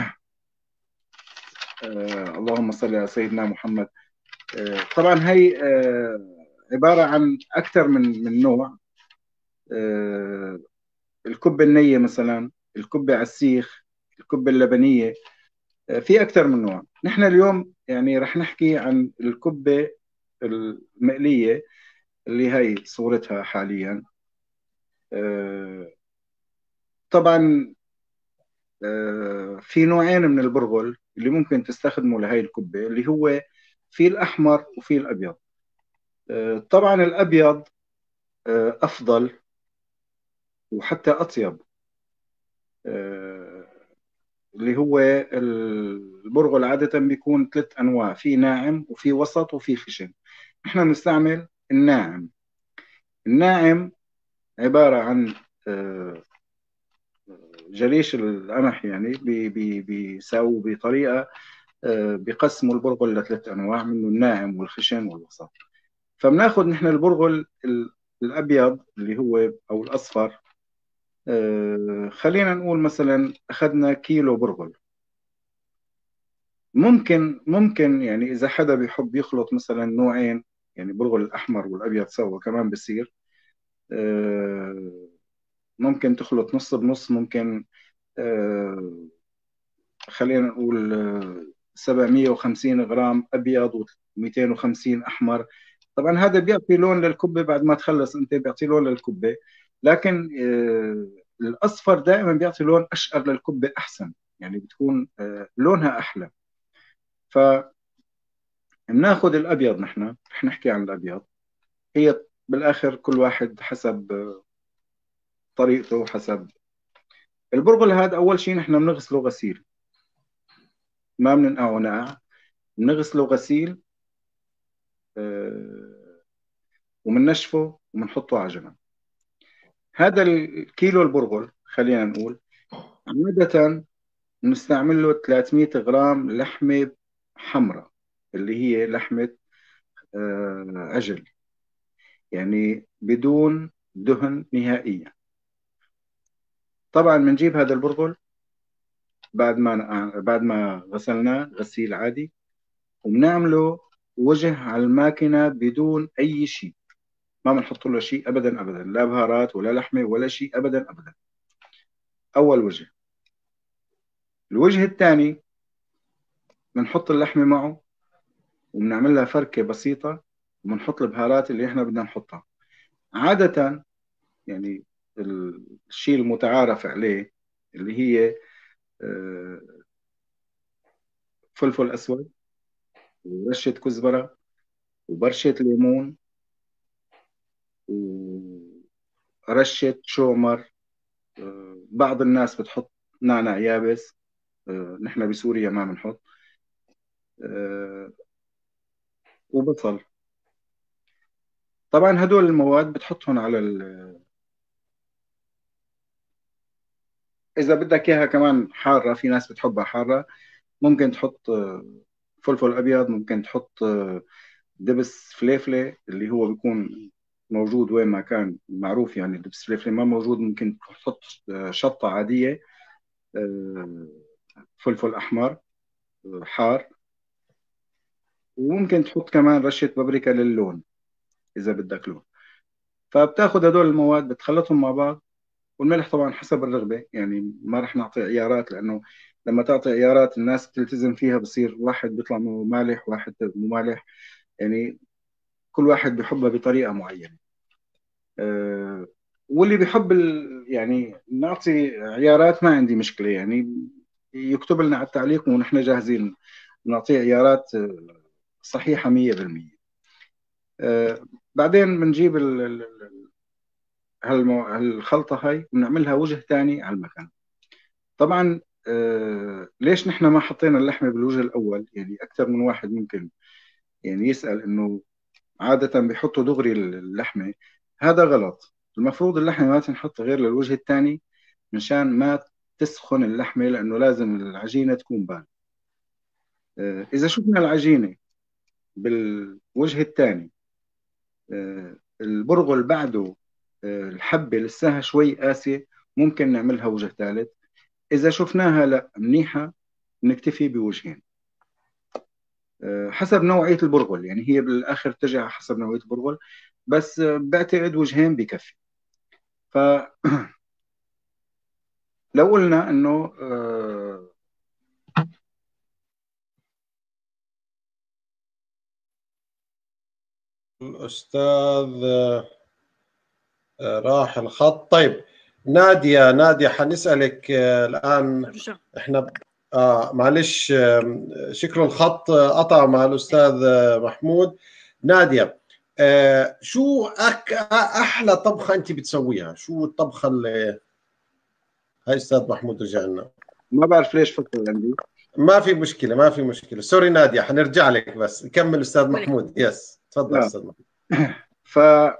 آه اللهم صل على سيدنا محمد. آه طبعا هي آه عبارة عن أكثر من من نوع. آه الكبة النية مثلا، الكبة على السيخ، الكبة اللبنية. آه في أكثر من نوع. نحن اليوم يعني رح نحكي عن الكبة المقلية اللي هي صورتها حاليا. آه طبعا آه في نوعين من البرغل اللي ممكن تستخدمه لهي الكبة، اللي هو في الأحمر وفي الأبيض. آه طبعا الأبيض آه أفضل وحتى أطيب. آه اللي هو البرغل عادة بيكون ثلاث أنواع، في ناعم وفي وسط وفي خشن. احنا بنستعمل الناعم. الناعم عبارة عن آه، جريش القمح، يعني بي- بي- بيساووا بطريقة آه، بيقسموا البرغل لثلاث أنواع، منه الناعم والخشن والوسط. فبناخذ نحن البرغل ال- الأبيض اللي هو أو الأصفر. آه، خلينا نقول مثلا أخذنا كيلو برغل. ممكن ممكن يعني إذا حدا بيحب يخلط مثلا نوعين، يعني برغل الأحمر والأبيض سوا كمان بصير. آه، ممكن تخلط نص بنص. ممكن آه، خلينا نقول آه، سبعمية وخمسين غرام أبيض و250 أحمر. طبعا هذا بيعطي لون للكبة. بعد ما تخلص أنت بيعطي لون للكبة، لكن آه، الأصفر دائما بيعطي لون أشقر للكبة أحسن، يعني بتكون آه، لونها أحلى. ف بناخذ الابيض. نحن رح نحكي عن الابيض. هي بالاخر كل واحد حسب طريقته. حسب البرغل هذا، اول شيء نحن بنغسله غسيل، ما بننقعه نقع. بنغسله غسيل آه، وبننشفه وبنحطه على جنب. هذا الكيلو البرغل خلينا نقول عادة بنستعمل له ثلاثمية غرام لحمة حمراء، اللي هي لحمة آه، عجل، يعني بدون دهن نهائيا. طبعا بنجيب هذا البرغل بعد ما بعد ما غسلناه غسيل عادي، وبنعمله وجه على الماكينة بدون أي شيء. ما بنحط له شيء أبدا أبدا، لا بهارات ولا لحمة ولا شيء أبدا أبدا. أول وجه. الوجه الثاني بنحط اللحمة معه وبنعمل لها فركة بسيطة، وبنحط البهارات اللي احنا بدنا نحطها. عادة يعني الشيء المتعارف عليه اللي هي آه، فلفل أسود ورشة كزبرة وبرشة ليمون ورشة شومر. آه، بعض الناس بتحط نعناع يابس. آه، نحن بسوريا ما بنحط. آه، وبصل. طبعا هدول المواد بتحطهم على ال... إذا بدك إياها كمان حارة، في ناس بتحبها حارة، ممكن تحط آه، فلفل أبيض. ممكن تحط آه، دبس فليفلة اللي هو بيكون موجود وين ما كان معروف. يعني دبس فليفلة ما موجود، ممكن تحط آه، شطة عادية، آه، فلفل أحمر آه، حار. وممكن تحط كمان رشة بابريكا للون إذا بدك لون. فبتاخذ هدول المواد بتخلطهم مع بعض، والملح طبعا حسب الرغبة. يعني ما رح نعطي عيارات، لأنه لما تعطي عيارات الناس بتلتزم فيها، بصير واحد بيطلع مو مالح واحد مو مالح. يعني كل واحد بيحبها بطريقة معينة. أه واللي بيحب ال... يعني نعطي عيارات ما عندي مشكلة، يعني يكتب لنا على التعليق ونحن جاهزين نعطيه عيارات آه، صحيحة مية بالمية. أه بعدين بنجيب ال- ال- هالمو... هالخلطة هاي ونعملها وجه تاني على المكان. طبعا آه ليش نحن ما حطينا اللحمة بالوجه الأول؟ يعني أكثر من واحد ممكن يعني يسأل إنه عادة بيحطوا دغري اللحمة. هذا غلط. المفروض اللحمة ما تنحط غير للوجه الثاني، مشان ما تسخن اللحمة، لأنه لازم العجينة تكون باردة. آه إذا شفنا العجينة بالوجه الثاني، آه البرغل بعده آه الحبة لساها شوي قاسية، ممكن نعملها وجه ثالث. إذا شفناها لا منيحة نكتفي بوجهين حسب نوعية البرغل، يعني هي بالآخر ترجع حسب نوعية البرغل، بس بعتقد وجهين بكفي. ف لو قلنا إنه
الأستاذ راح الخط. طيب نادية، نادية حنسألك الآن. إحنا آه معلش شكل الخط قطع مع الأستاذ محمود. نادية، آه شو أك أحلى طبخة أنت بتسويها؟ شو الطبخة اللي هاي أستاذ محمود رجع لنا؟
ما بعرف ليش فصل عندي.
ما في مشكلة، ما في مشكلة. سوري نادية، حنرجع لك بس نكمل أستاذ محمود. يس تفضل أستاذ محمود.
ف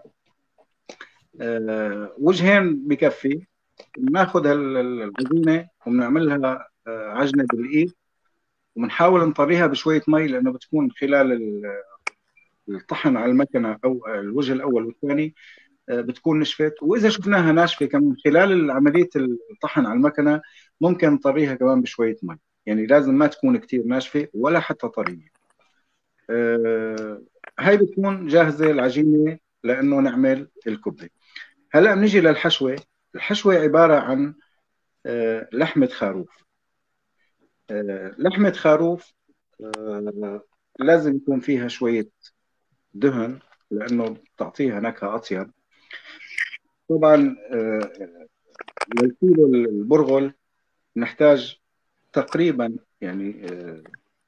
آه وجهين بكفي. بناخذ العجينة وبنعملها آه عجنة بالإيد، وبنحاول نطريها بشوية مي، لأنه بتكون خلال الطحن على المكنة أو الوجه الأول والثاني بتكون نشفت. وإذا شفناها ناشفة كمان خلال عملية الطحن على المكنة ممكن نطريها كمان بشوية مي، يعني لازم ما تكون كتير ناشفة ولا حتى طرية. آه هاي بتكون جاهزة العجينة لأنه نعمل الكبة. هلأ بنيجي للحشوة. الحشوة عبارة عن آه لحمة خروف. آه لحمة خروف آه لازم يكون فيها شوية دهن لأنه بتعطيها نكهة أطيب. طبعا آه للكيلو البرغل نحتاج تقريبا يعني آه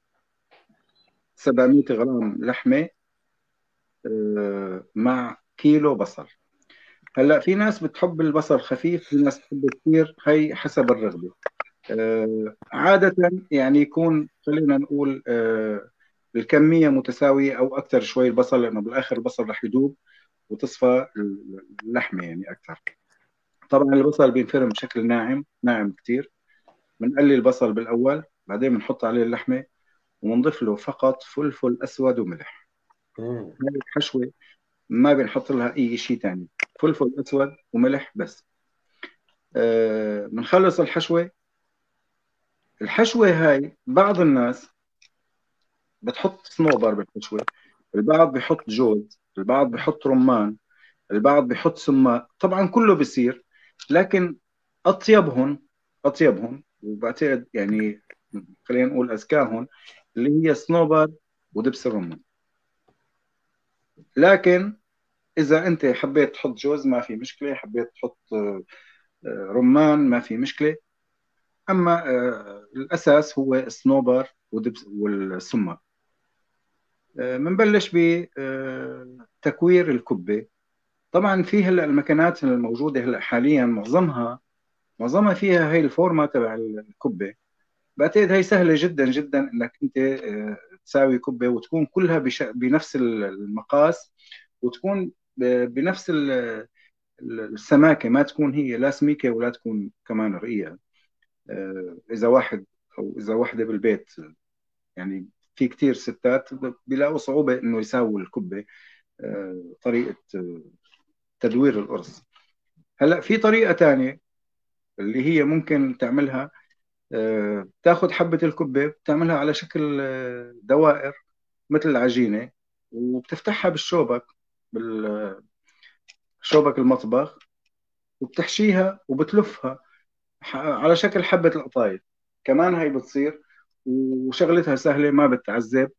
سبعمية غرام لحمة آه مع كيلو بصل. هلا في ناس بتحب البصل خفيف، في ناس بتحب كثير، هي حسب الرغبة. آه عادة يعني يكون خلينا نقول آه الكمية متساوية أو أكثر شوي البصل، لأنه بالآخر البصل رح يدوب وتصفى اللحمة يعني أكثر. طبعا البصل بينفرم بشكل ناعم ناعم كثير. بنقلي البصل بالأول، بعدين بنحط عليه اللحمة ونضيف له فقط فلفل أسود وملح. هاي الحشوة ما بنحط لها أي شيء ثاني، فلفل أسود وملح بس. آه بنخلص الحشوة. الحشوة هاي بعض الناس بتحط صنوبر بالحشوة، البعض بيحط جوز، البعض بيحط رمان، البعض بيحط سماق. طبعا كله بيصير، لكن أطيبهم أطيبهم وبعتقد يعني خلينا نقول أزكاهم اللي هي صنوبر ودبس الرمان. لكن إذا أنت حبيت تحط جوز ما في مشكلة، حبيت تحط رمان ما في مشكلة. أما الأساس هو الصنوبر ودبس والسماق. بنبلش بتكوير الكبة. طبعا في هلا المكنات الموجودة هلا حاليا معظمها معظمها فيها هي الفورمة تبع الكبة. بعتقد هي سهلة جدا جدا انك انت تساوي كبة وتكون كلها بش... بنفس المقاس، وتكون بنفس السماكة، ما تكون هي لا سميكة ولا تكون كمان رقيقة. إذا واحد أو إذا واحدة بالبيت يعني في كتير ستات بيلاقوا صعوبة إنه يساووا الكبة طريقة تدوير القرص. هلا في طريقة تانية اللي هي ممكن تعملها. بتاخذ حبة الكبة بتعملها على شكل دوائر مثل العجينة، وبتفتحها بالشوبك بالشوبك المطبخ، وبتحشيها وبتلفها على شكل حبة القطايف. كمان هي بتصير وشغلتها سهلة ما بتعذب،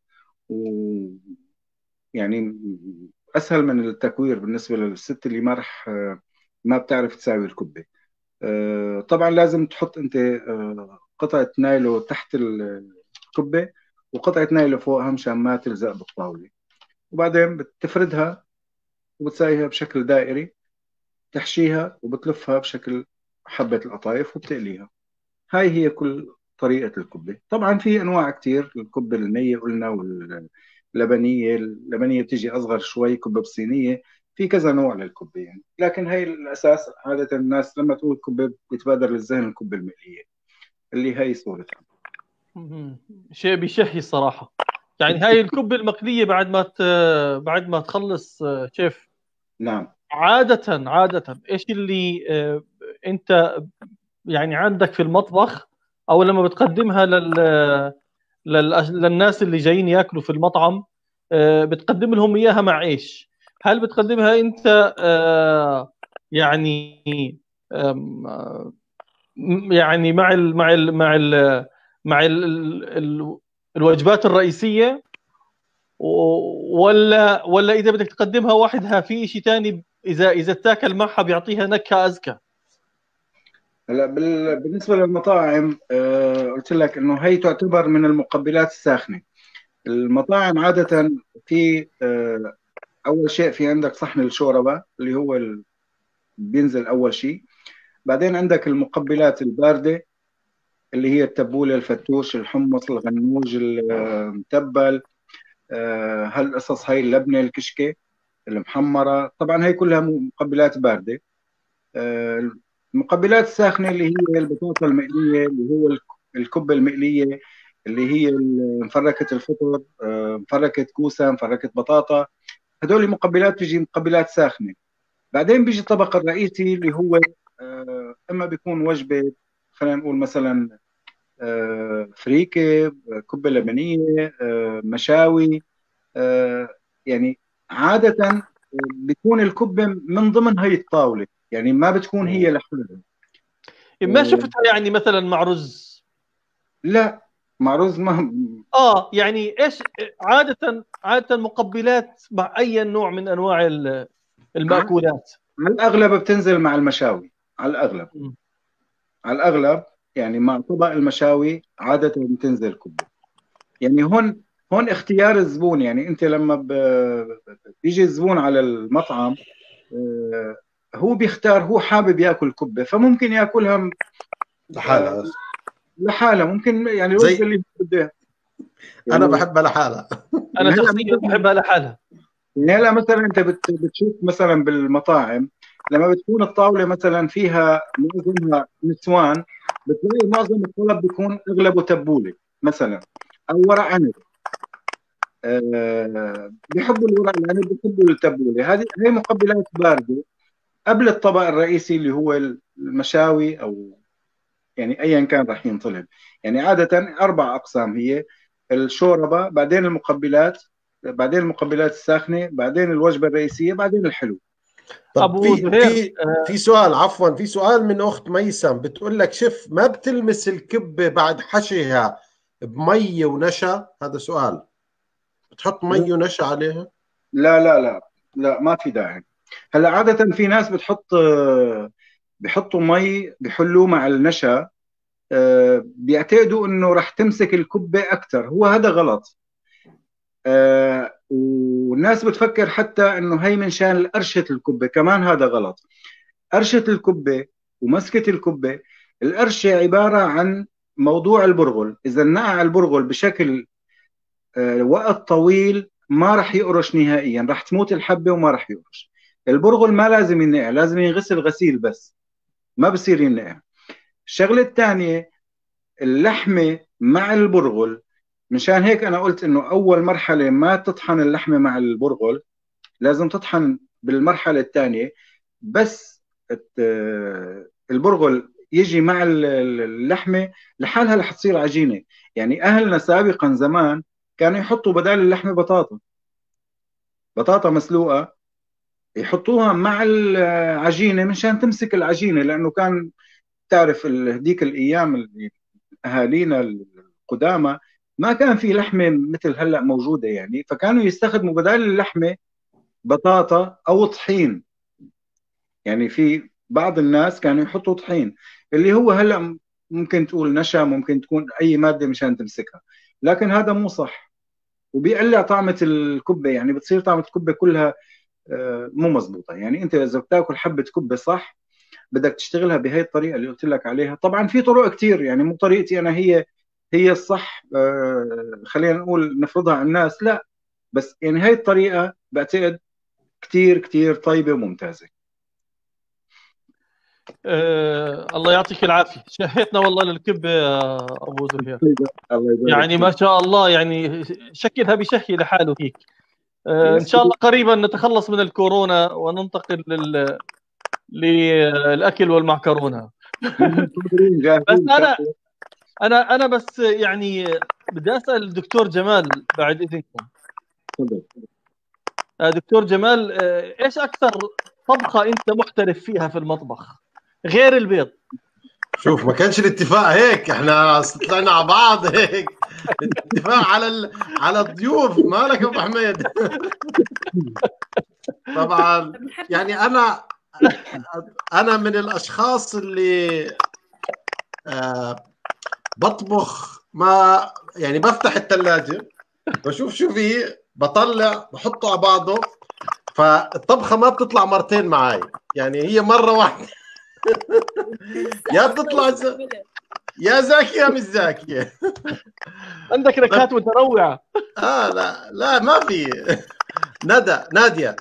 ويعني أسهل من التكوير بالنسبة للست اللي ما رح ما بتعرف تساوي الكبة. طبعا لازم تحط أنت قطعة نايلو تحت الكبة وقطعة نايلو فوقها مشان ما تلزق بالطاولة، وبعدين بتفردها وبتساويها بشكل دائري، تحشيها وبتلفها بشكل حبة القطايف وبتقليها. هاي هي كل طريقة الكبة. طبعا في أنواع كتير، الكبة النية قلنا واللبنية. اللبنية بتيجي أصغر شوي، كبة بصينية، في كذا نوع للكبة يعني. لكن هاي الأساس عادة الناس لما تقول كبة بيتبادر للذهن الكبة المقلية اللي هاي صورتها.
شيء بيشهي الصراحة. يعني هاي الكبة المقلية بعد ما بعد ما تخلص شيف.
نعم.
عادة عادة إيش اللي أنت يعني عندك في المطبخ او لما بتقدمها لل... لل... للناس اللي جايين ياكلوا في المطعم، آه، بتقدم لهم اياها مع ايش؟ هل بتقدمها انت آه، يعني آم، آه، يعني مع ال مع ال مع ال مع ال ال الوجبات الرئيسية، و- ولا ولا اذا بدك تقدمها وحدها في شيء ثاني، اذا اذا تاكل معها بيعطيها نكهة أزكى؟
هلا بال- بالنسبه للمطاعم، آه، قلت لك انه هي تعتبر من المقبلات الساخنه. المطاعم عاده في آه، اول شيء في عندك صحن الشوربه اللي هو ال- بينزل اول شيء. بعدين عندك المقبلات البارده اللي هي التبوله، الفتوش، الحمص، الغنوج المتبل، آه، هالقصص، هاي اللبنه، الكشكه المحمره. طبعا هي كلها مقبلات بارده. آه، المقبلات الساخنه اللي هي البطاطا المقليه، اللي هو الك- الكبه المقليه، اللي هي ال- مفركه الفطر، آه، مفركه كوسه، مفركه بطاطا. هدول مقبلات بيجي مقبلات ساخنه. بعدين بيجي الطبق الرئيسي اللي هو آه، اما بيكون وجبه، خلينا نقول مثلا آه، فريكه، كبه لبنيه، آه، مشاوي. آه، يعني عاده آه، بتكون الكبه من ضمن هي الطاوله، يعني ما بتكون هي لحالها.
ما
آه،
شفتها يعني مثلا مع رز؟
لا، مع رز ما.
اه يعني ايش عادة عادة مقبلات مع اي نوع من انواع ال-
ع-
المأكولات؟
على الاغلب بتنزل مع المشاوي، على الاغلب.
م.
على الاغلب يعني مع طبق المشاوي عاده بتنزل كبه. يعني هون هون اختيار الزبون. يعني انت لما ب- بيجي الزبون على المطعم، آه، هو بيختار، هو حابب ياكل كبه فممكن ياكلها آه،
لحالها.
لحالها. ممكن يعني الوجبه
زي
اللي بده إياها.
انا
يعني
بحبها لحالها.
انا
يعني هلا
شخصيا
مثلا
بحبها لحالها.
يعني هلا مثلا انت بت- بتشوف مثلا بالمطاعم لما بتكون الطاوله مثلا فيها معظمها نسوان، بتلاقي معظم الطلب بيكون اغلبه تبوله مثلا، او ورق عنب. آه، بيحبوا الورق العنب، بيحبوا التبوله. هذه هي مقبلات بارده قبل الطبق الرئيسي اللي هو المشاوي، او يعني ايا كان راح ينطلب. يعني عاده اربع اقسام هي: الشوربه، بعدين المقبلات، بعدين المقبلات الساخنه، بعدين الوجبه الرئيسيه، بعدين الحلو.
طب
ابو
في
زهير،
في في سؤال، عفوا، في سؤال من اخت ميسم بتقول لك: شف ما بتلمس الكبه بعد حشيها بمي ونشا؟ هذا سؤال. بتحط مي ونشا عليها؟
لا لا لا لا، ما في داعي. هلا عاده في ناس بتحط آه، بحطوا مي بحلوه مع النشا، آه، بيعتقدوا انه راح تمسك الكبه اكثر. هو هذا غلط. آه، والناس بتفكر حتى انه هي من شان قرشه الكبه، كمان هذا غلط. قرشه الكبه ومسكه الكبه، القرشه عباره عن موضوع البرغل. اذا نقع البرغل بشكل آه، وقت طويل ما راح يقرش نهائيا، راح تموت الحبه وما راح يقرش. البرغل ما لازم ينقع، لازم ينغسل غسيل بس، ما بصير ينقع. الشغله الثانيه، اللحمه مع البرغل، مشان هيك انا قلت انه اول مرحله ما تطحن اللحمه مع البرغل، لازم تطحن بالمرحله الثانيه بس. الت- البرغل يجي مع ال- اللحمه لحالها رح تصير عجينه. يعني اهلنا سابقا زمان كانوا يحطوا بدال اللحمه بطاطا، بطاطا مسلوقه، يحطوها مع العجينه مشان تمسك العجينه. لانه كان تعرف ال- هديك الايام اللي اهالينا القدامى ما كان في لحمه مثل هلا موجوده، يعني فكانوا يستخدموا بدال اللحمه بطاطا او طحين. يعني في بعض الناس كانوا يحطوا طحين، اللي هو هلا ممكن تقول نشا، ممكن تكون اي ماده مشان تمسكها، لكن هذا مو صح وبيقلع طعمه الكبه. يعني بتصير طعمه الكبه كلها آه، مو مزبوطه. يعني انت اذا بتاكل حبه كبه صح بدك تشتغلها بهي الطريقه اللي قلت لك عليها. طبعا في طرق كتير، يعني مو طريقتي انا هي هي الصح، آه، خلينا نقول نفرضها على الناس، لا. بس يعني هاي الطريقه بعتقد كتير كتير طيبه وممتازه.
آه الله يعطيك العافية، شهيتنا والله للكبة يا ابو زهير.
الله يبارك
يعني ما
فيك.
شاء الله، يعني شكلها بشهي لحاله هيك. آه
يا
ان شاء
سيدي،
الله قريبا نتخلص من الكورونا وننتقل لل... للاكل والمعكرونه. بس انا انا انا بس يعني بدي اسال الدكتور جمال بعد اذنكم. دكتور جمال، ايش اكثر طبخه انت محترف فيها في المطبخ غير البيض؟
شوف، ما كانش الاتفاق هيك، احنا طلعنا على بعض هيك الاتفاق على ال... على الضيوف، مالك يا ابو حميد؟ طبعا يعني انا انا من الاشخاص اللي آه بطبخ، ما يعني بفتح الثلاجه بشوف شو فيه، بطلع بحطه على بعضه، فالطبخه ما بتطلع مرتين معي، يعني هي مره واحده يا بتطلع ز... يا زاكيه يا مش زاكيه.
عندك نكهات متنوعه.
اه لا لا ما في. ندى، ناديه،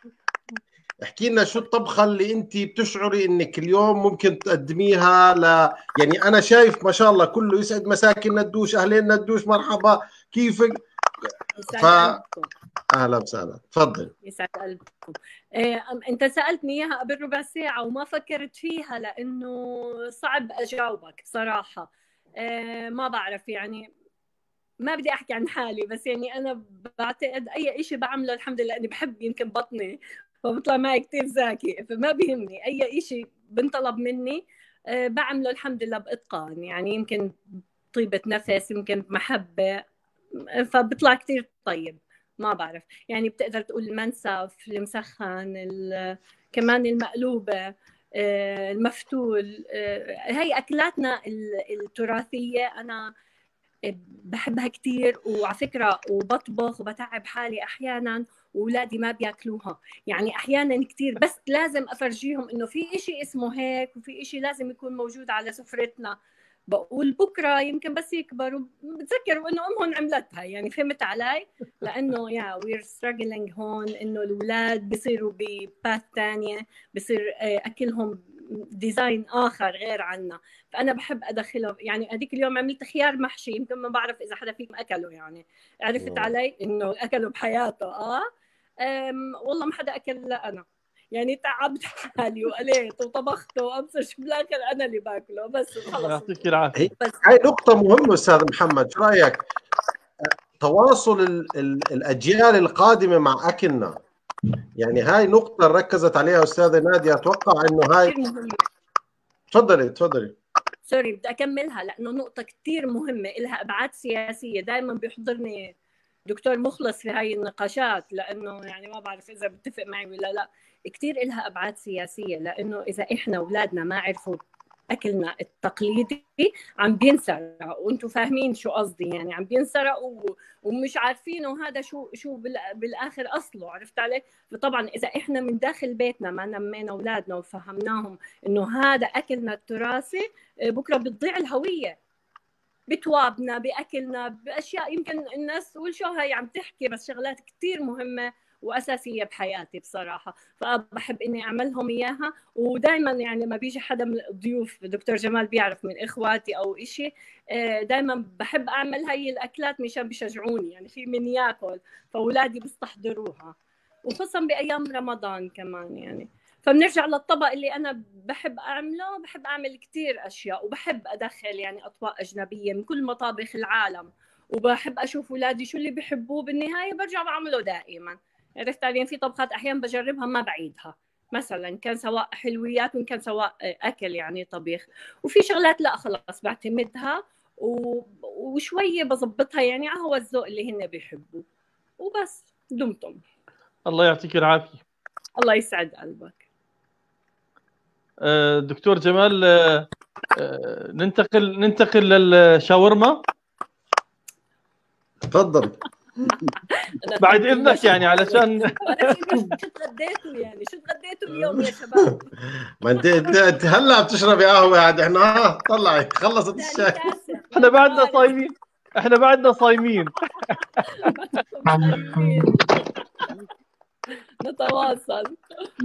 احكي لنا شو الطبخه اللي انت بتشعري انك اليوم ممكن تقدميها ل يعني انا شايف ما شاء الله كله يسعد مساكن ندوش، اهلين ندوش، مرحبا كيفك؟ ف اهلا وسهلا، تفضل.
يسعد قلبكم. إيه، انت سالتني اياها قبل ربع ساعه وما فكرت فيها لانه صعب اجاوبك صراحه. إيه، ما بعرف يعني، ما بدي احكي عن حالي، بس يعني انا بعتقد اي شيء بعمله الحمد لله اني بحب، يمكن بطني فبطلع معي كثير ذكي، فما بيهمني اي شيء بنطلب مني إيه بعمله الحمد لله باتقان، يعني يمكن طيبه نفس، يمكن محبه، فبطلع كثير طيب. ما بعرف يعني، بتقدر تقول المنسف، المسخن، كمان المقلوبة، المفتول، هاي أكلاتنا التراثية أنا بحبها كتير. وعلى فكرة وبطبخ وبتعب حالي أحيانا وأولادي ما بياكلوها، يعني أحيانا كتير، بس لازم أفرجيهم إنه في إشي اسمه هيك وفي إشي لازم يكون موجود على سفرتنا. بقول بكره يمكن بس يكبروا بتذكروا انه امهم عملتها، يعني فهمت علي؟ لانه يا وير ستراجلينج هون، انه الاولاد بيصيروا بباث ثانيه، بصير اكلهم ديزاين اخر غير عنا، فانا بحب ادخله. يعني هذيك اليوم عملت خيار محشي، يمكن ما بعرف اذا حدا فيكم اكله، يعني عرفت أوه. علي انه اكله بحياته. اه والله ما حدا اكل الا انا، يعني تعبت حالي وقليت وطبخت وابصر شو بالاخر انا اللي باكله، بس خلص.
يعطيك العافيه.
هاي نقطه مهمه استاذ محمد، شو رايك؟ تواصل ال ال الاجيال القادمه مع اكلنا، يعني هاي نقطه ركزت عليها استاذه ناديه، اتوقع انه هاي تفضلي تفضلي
سوري بدي اكملها، لانه نقطه كثير مهمه لها ابعاد سياسيه. دائما بيحضرني دكتور مخلص في هاي النقاشات، لانه يعني ما بعرف اذا بتفق معي ولا لا، كثير لها ابعاد سياسيه، لانه اذا احنا اولادنا ما عرفوا اكلنا التقليدي عم بينسرق، وانتم فاهمين شو قصدي، يعني عم بينسرق ومش عارفين وهذا شو شو بالاخر اصله، عرفت علي؟ فطبعا اذا احنا من داخل بيتنا ما نمينا اولادنا وفهمناهم انه هذا اكلنا التراثي، بكره بتضيع الهويه بتوابنا، باكلنا، باشياء يمكن الناس تقول شو هاي عم تحكي، بس شغلات كثير مهمه واساسيه بحياتي بصراحه، فبحب اني اعملهم اياها. ودائما يعني لما بيجي حدا من الضيوف، دكتور جمال بيعرف، من اخواتي او إشي، دائما بحب اعمل هاي الاكلات مشان بيشجعوني، يعني في من ياكل فاولادي بيستحضروها، وخصوصا بايام رمضان كمان يعني. فبنرجع للطبق اللي انا بحب اعمله، بحب اعمل كتير اشياء، وبحب ادخل يعني اطباق اجنبيه من كل مطابخ العالم، وبحب اشوف اولادي شو اللي بيحبوه، بالنهايه برجع بعمله دائما. عرفت علي؟ في طبخات احيانا بجربها ما بعيدها، مثلا كان سواء حلويات وكان سواء اكل يعني طبيخ، وفي شغلات لا خلاص بعتمدها وشويه بظبطها يعني على هو الذوق اللي هن بيحبوه، وبس. دمتم.
الله يعطيك العافيه.
الله يسعد قلبك.
دكتور جمال، ننتقل ننتقل للشاورما.
تفضل.
بعد اذنك يعني علشان
شو تغديتوا يعني شو تغديتوا اليوم يا شباب؟
ما انت انت هلا بتشربي قهوه عاد، احنا ها طلعي خلصت الشاي.
احنا بعدنا صايمين، احنا بعدنا صايمين.
نتواصل.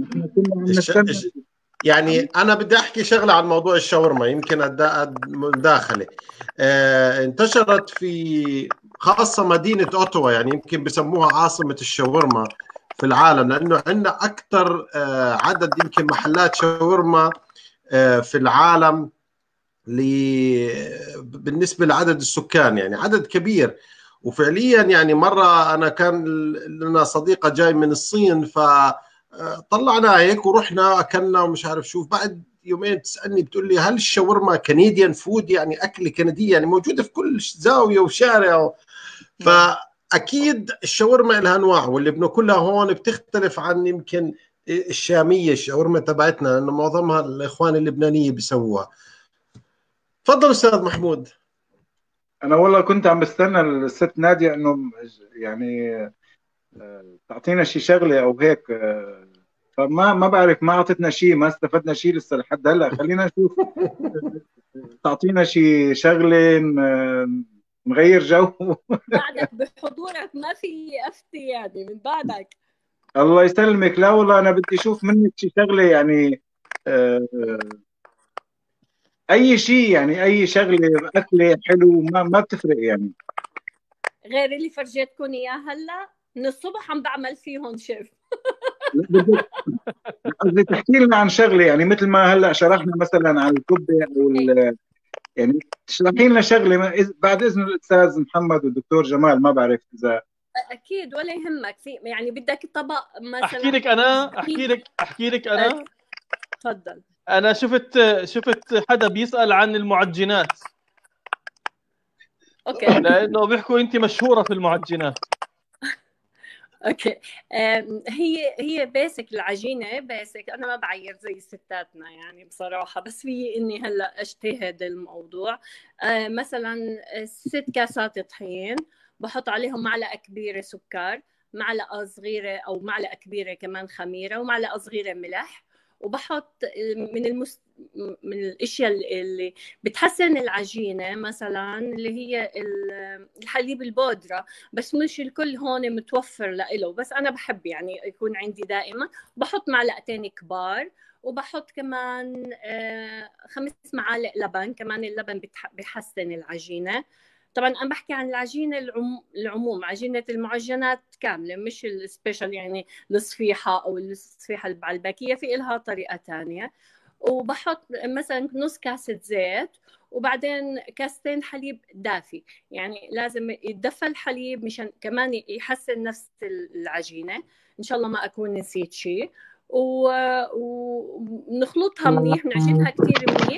يعني انا بدي احكي شغله عن موضوع الشاورما، يمكن مداخله اه انتشرت في خاصه مدينه اوتوا، يعني يمكن بسموها عاصمه الشاورما في العالم، لانه عندنا اكثر اه عدد يمكن محلات شاورما في العالم بالنسبة لعدد السكان، يعني عدد كبير. وفعليا يعني مرة أنا كان لنا صديقة جاي من الصين، فطلعنا هيك ورحنا أكلنا ومش عارف شوف، بعد يومين تسألني بتقول لي هل الشاورما كنديان فود، يعني أكل كندي، يعني موجودة في كل زاوية وشارع. فأكيد الشاورما لها أنواع، واللي بناكلها هون بتختلف عن يمكن الشامية، الشاورما تبعتنا، لأنه معظمها الإخوان اللبنانية بيسووها. تفضل أستاذ محمود.
أنا والله كنت عم بستنى الست نادية إنه يعني تعطينا شي شغلة أو هيك، فما ما بعرف، ما أعطتنا شيء، ما استفدنا شيء لسه لحد هلا. خلينا نشوف تعطينا شيء شغلة نغير جو.
بعدك بحضورك ما في أفتي يعني من بعدك.
الله يسلمك. لا والله أنا بدي أشوف منك شيء شغلة، يعني أي شيء، يعني أي شغلة أكلة حلو، ما ما بتفرق يعني.
غير اللي فرجيتكم إياه هلا من الصبح عم بعمل فيهم شيف.
قصدي تحكي لنا عن شغله، يعني مثل ما هلا شرحنا مثلا عن الكبه او يعني تشرحي لنا شغله بعد اذن الاستاذ محمد والدكتور جمال. ما بعرف اذا
اكيد ولا يهمك، في يعني بدك طبق مثلا.
احكي لك انا احكي لك احكي لك انا
تفضل.
انا شفت شفت حدا بيسال عن المعجنات.
اوكي.
لانه بيحكوا انت مشهوره في المعجنات.
اوكي. هي هي بيسك العجينه بيسك، انا ما بعير زي ستاتنا يعني بصراحه، بس في اني هلا اجتهد الموضوع. مثلا ست كاسات طحين، بحط عليهم معلقه كبيره سكر، معلقه صغيره او معلقه كبيره كمان خميره، ومعلقه صغيره ملح. وبحط من المس... من الاشياء اللي بتحسن العجينه مثلا اللي هي الحليب البودره، بس مش الكل هون متوفر له، بس انا بحب يعني يكون عندي دائما. بحط معلقتين كبار، وبحط كمان خمس معالق لبن، كمان اللبن بيحسن العجينه. طبعا انا بحكي عن العجينه العموم, العموم عجينه المعجنات كامله، مش السبيشال يعني الصفيحه او الصفيحه البعلبكيه، في لها طريقه ثانيه. وبحط مثلا نص كاسه زيت، وبعدين كاستين حليب دافي، يعني لازم يتدفى الحليب مشان كمان يحسن نفس العجينه. ان شاء الله ما اكون نسيت شيء. ونخلطها منيح، بنعجنها كثير منيح،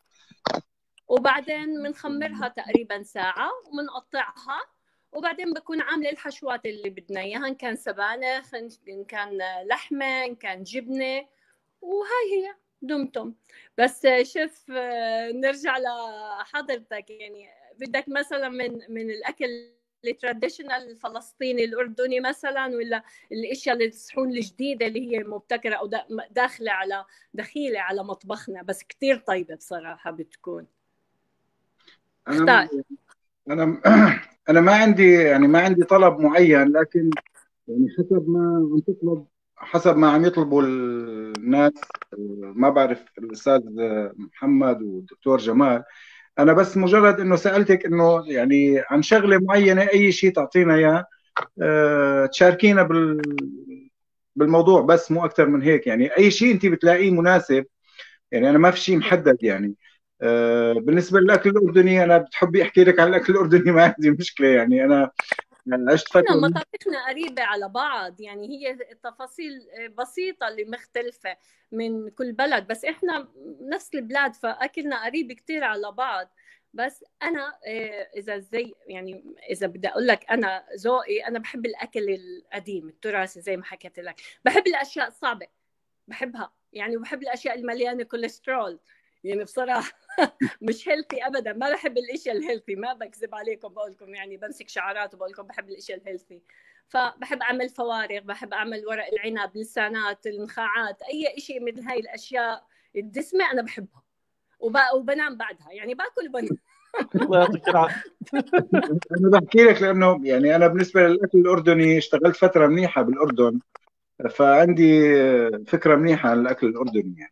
وبعدين بنخمرها تقريبا ساعة وبنقطعها. وبعدين بكون عاملة الحشوات اللي بدنا إياها، إن كان سبانخ، إن كان لحمة، إن كان جبنة، وهاي هي دمتم. بس شوف، نرجع لحضرتك، يعني بدك مثلا من من الأكل التراديشنال الفلسطيني الأردني مثلا، ولا الأشياء الصحون الجديدة اللي هي مبتكرة أو داخلة على دخيلة على مطبخنا بس كتير طيبة بصراحة بتكون؟
انا انا انا ما عندي يعني ما عندي طلب معين، لكن يعني حسب ما عم تطلب، حسب ما عم يطلبوا الناس. ما بعرف الاستاذ محمد والدكتور جمال، انا بس مجرد انه سالتك انه يعني عن شغله معينه، اي شيء تعطينا اياه، أه تشاركينا بال بالموضوع، بس مو اكثر من هيك. يعني اي شيء انت بتلاقيه مناسب، يعني انا ما في شيء محدد. يعني أه بالنسبه للاكل الاردني، انا بتحبي احكي لك عن الاكل الاردني، ما عندي مشكله. يعني انا عشت فتره،
مطابخنا قريبه على بعض، يعني هي تفاصيل بسيطه اللي مختلفه من كل بلد، بس احنا نفس البلاد فاكلنا قريب كتير على بعض. بس انا اذا زي يعني اذا بدي اقول لك انا ذوقي، انا بحب الاكل القديم التراثي زي ما حكيت لك. بحب الاشياء الصعبه، بحبها يعني، وبحب الاشياء المليانه كوليسترول يعني بصراحه. مش هيلثي ابدا، ما بحب الاشياء الهيلثي، ما بكذب عليكم بقول لكم يعني بمسك شعارات وبقول لكم بحب الاشياء الهيلثي. فبحب اعمل فوارغ، بحب اعمل ورق العنب، لسانات، النخاعات، اي شيء من هاي الاشياء الدسمه انا بحبها، وبنام بعدها يعني باكل وبنام.
الله يعطيك العافيه.
انا بحكي لك لانه يعني انا بالنسبه للاكل الاردني اشتغلت فتره منيحه بالاردن، فعندي فكره منيحه عن الاكل الاردني يعني.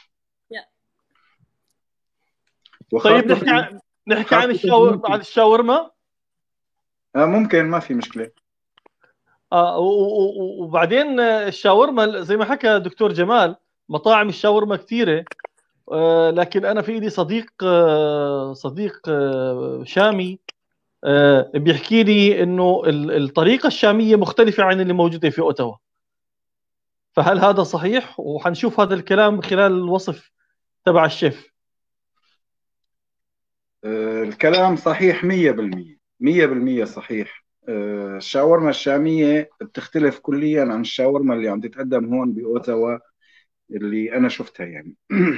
طيب نحكي عن نحكي عن الشاور عن الشاورما.
آه ممكن، ما في مشكله.
اه وبعدين الشاورما زي ما حكى دكتور جمال، مطاعم الشاورما كثيره، آه، لكن انا في لي صديق آه، صديق آه، شامي آه، بيحكي لي انه ال- الطريقه الشاميه مختلفه عن اللي موجوده في اوتاوا. فهل هذا صحيح؟ وحنشوف هذا الكلام خلال الوصف تبع الشيف.
آه، الكلام صحيح مية بالمية مية بالمية صحيح. آه، الشاورما الشامية بتختلف كليا عن الشاورما اللي عم تتقدم هون بأوتاوا اللي أنا شفتها يعني.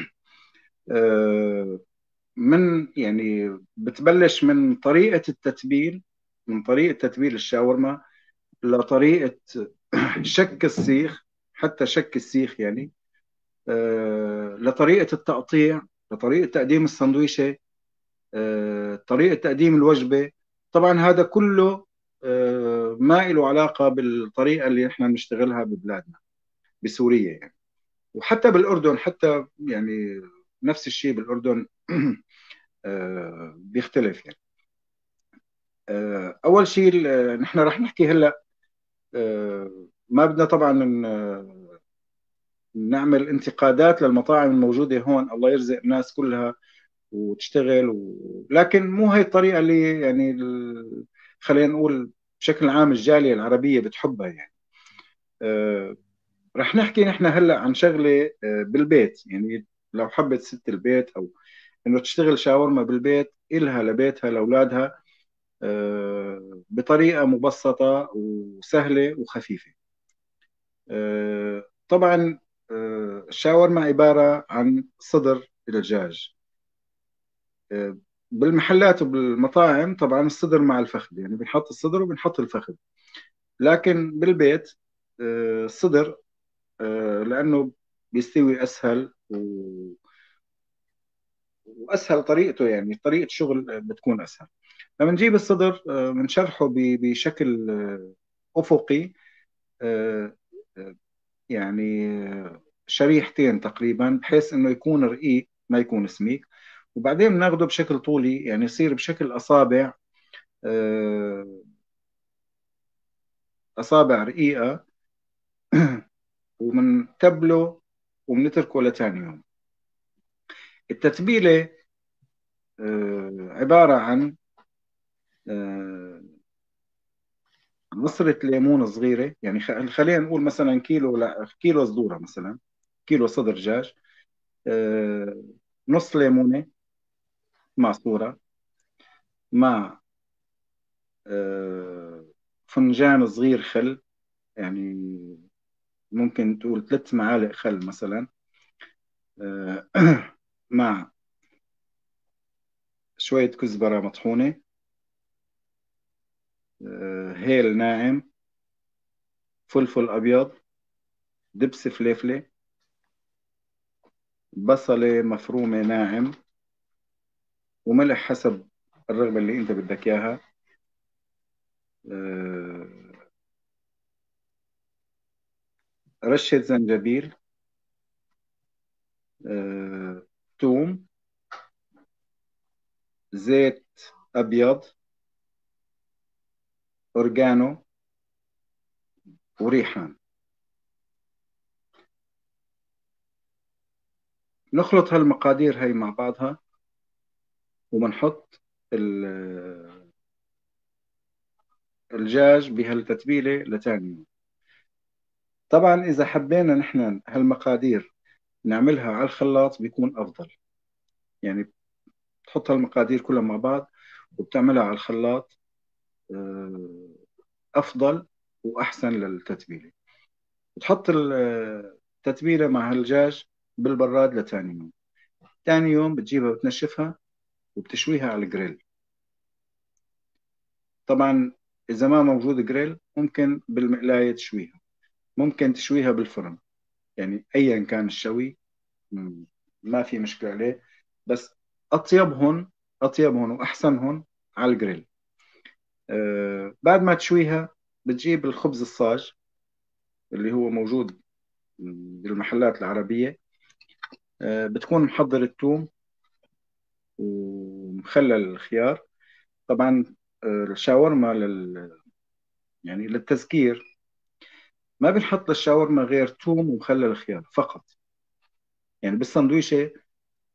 آه، من يعني بتبلش من طريقة التتبيل، من طريقة تتبيل الشاورما لطريقة شك السيخ، حتى شك السيخ يعني، آه، لطريقة التقطيع، لطريقة تقديم السندويشة، آه، طريقة تقديم الوجبة. طبعا هذا كله آه، ما له علاقة بالطريقة اللي احنا بنشتغلها ببلادنا بسوريا يعني. وحتى بالأردن، حتى يعني نفس الشيء بالأردن. آه، بيختلف يعني. آه، أول شيء آه، نحن رح نحكي هلأ. آه، ما بدنا طبعا ن- نعمل انتقادات للمطاعم الموجودة هون، الله يرزق الناس كلها وتشتغل و... لكن مو هي الطريقة اللي يعني ال... خلينا نقول بشكل عام الجالية العربية بتحبها يعني. آه... رح نحكي نحن هلأ عن شغلة آه بالبيت، يعني لو حبت ست البيت أو إنه تشتغل شاورما بالبيت إلها لبيتها لأولادها، آه بطريقة مبسطة وسهلة وخفيفة. آه طبعا آه الشاورما عبارة عن صدر الدجاج. بالمحلات وبالمطاعم طبعا الصدر مع الفخذ، يعني بنحط الصدر وبنحط الفخذ. لكن بالبيت آه، الصدر آه، لأنه بيستوي أسهل و- وأسهل طريقته، يعني طريقة شغل بتكون أسهل. لما نجيب الصدر آه، بنشرحه ب- بشكل آه، أفقي، آه، آه، يعني آه، شريحتين تقريبا، بحيث إنه يكون رقيق ما يكون سميك. وبعدين بناخده بشكل طولي، يعني يصير بشكل أصابع، آه، أصابع رقيقة. ومنتبله وبنتركه لتاني يوم. التتبيلة آه، عبارة عن آه، عصرة ليمون صغيرة، يعني خ- خلينا نقول مثلا كيلو، لا كيلو صدورة مثلا، كيلو صدر دجاج، آه، نص ليمونة معصورة، مع آه، فنجان صغير خل، يعني ممكن تقول ثلاث معالق خل مثلا، آه، مع شوية كزبرة مطحونة، آه، هيل ناعم، فلفل أبيض، دبس فليفلة، بصلة مفرومة ناعم، وملح حسب الرغبة اللي أنت بدك إياها، آه، رشة زنجبيل، آه، ثوم، زيت أبيض، أورجانو، وريحان. نخلط هالمقادير هاي مع بعضها، وبنحط ال- الدجاج بهالتتبيلة لتاني يوم. طبعا إذا حبينا نحن هالمقادير نعملها على الخلاط بيكون أفضل، يعني تحط هالمقادير كلها مع بعض وبتعملها على الخلاط، آه، أفضل وأحسن للتتبيلة. بتحط ال- التتبيلة مع هالدجاج بالبراد لتاني يوم. تاني يوم بتجيبها بتنشفها وبتشويها على الجريل. طبعا إذا ما موجود جريل ممكن بالمقلاية تشويها، ممكن تشويها بالفرن، يعني أيا كان الشوي م- ما في مشكلة عليه. بس أطيبهم أطيبهم وأحسنهم على الجريل. آه بعد ما تشويها بتجيب الخبز الصاج اللي هو موجود بالمحلات العربية، آه بتكون محضر الثوم ومخلل الخيار. طبعا آه الشاورما لل يعني للتذكير، ما بنحط للشاورما غير ثوم ومخلل الخيار فقط. يعني بالسندويشة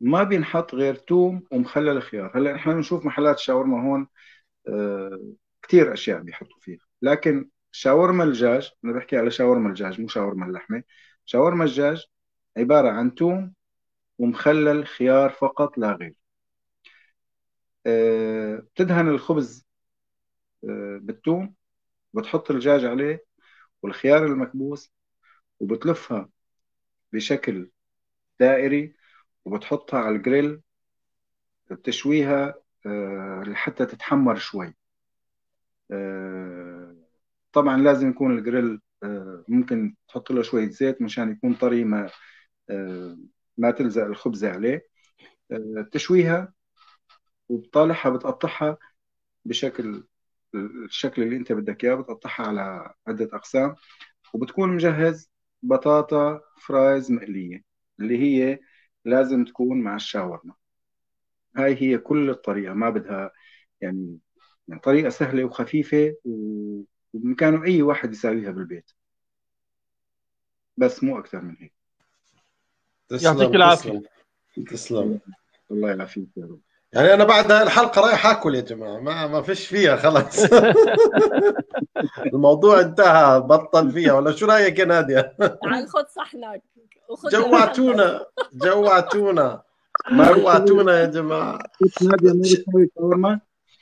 ما بينحط غير توم ومخلل خيار. هلا احنا بنشوف محلات الشاورما هون آه كثير اشياء بيحطوا فيها، لكن شاورما الدجاج، انا بحكي على شاورما الدجاج مو شاورما اللحمه. شاورما الدجاج عباره عن توم ومخلل خيار فقط لا غير. آه بتدهن الخبز آه بالثوم، بتحط الدجاج عليه والخيار المكبوس، وبتلفها بشكل دائري، وبتحطها على الجريل، بتشويها آه، لحتى تتحمر شوي. آه، طبعا لازم يكون الجريل آه، ممكن تحط له شوية زيت مشان يكون طري، ما آه، ما تلزق الخبزة عليه. آه، تشويها وبطالعها، بتقطعها بشكل الشكل اللي انت بدك اياه، بتقطعها على عدة أقسام، وبتكون مجهز بطاطا فرايز مقلية اللي هي لازم تكون مع الشاورما. هاي هي كل الطريقة، ما بدها يعني, يعني طريقة سهلة وخفيفة، و- وبإمكانه أي واحد يساويها بالبيت، بس مو أكثر من هيك.
يعطيك
تسلم
العافيه.
تسلم تسلم.
الله يعافيك يا رب.
يعني انا بعد هاي الحلقه رايح اكل يا جماعه، ما ما فيش فيها خلاص. الموضوع انتهى، بطل فيها، ولا شو رايك يا ناديه؟
تعال خذ صحنك وخذ
جوعتونا جوعتونا
ما بتسوي
جوعتونا يا جماعه.
ست نادية، ما بتساوي شاورما؟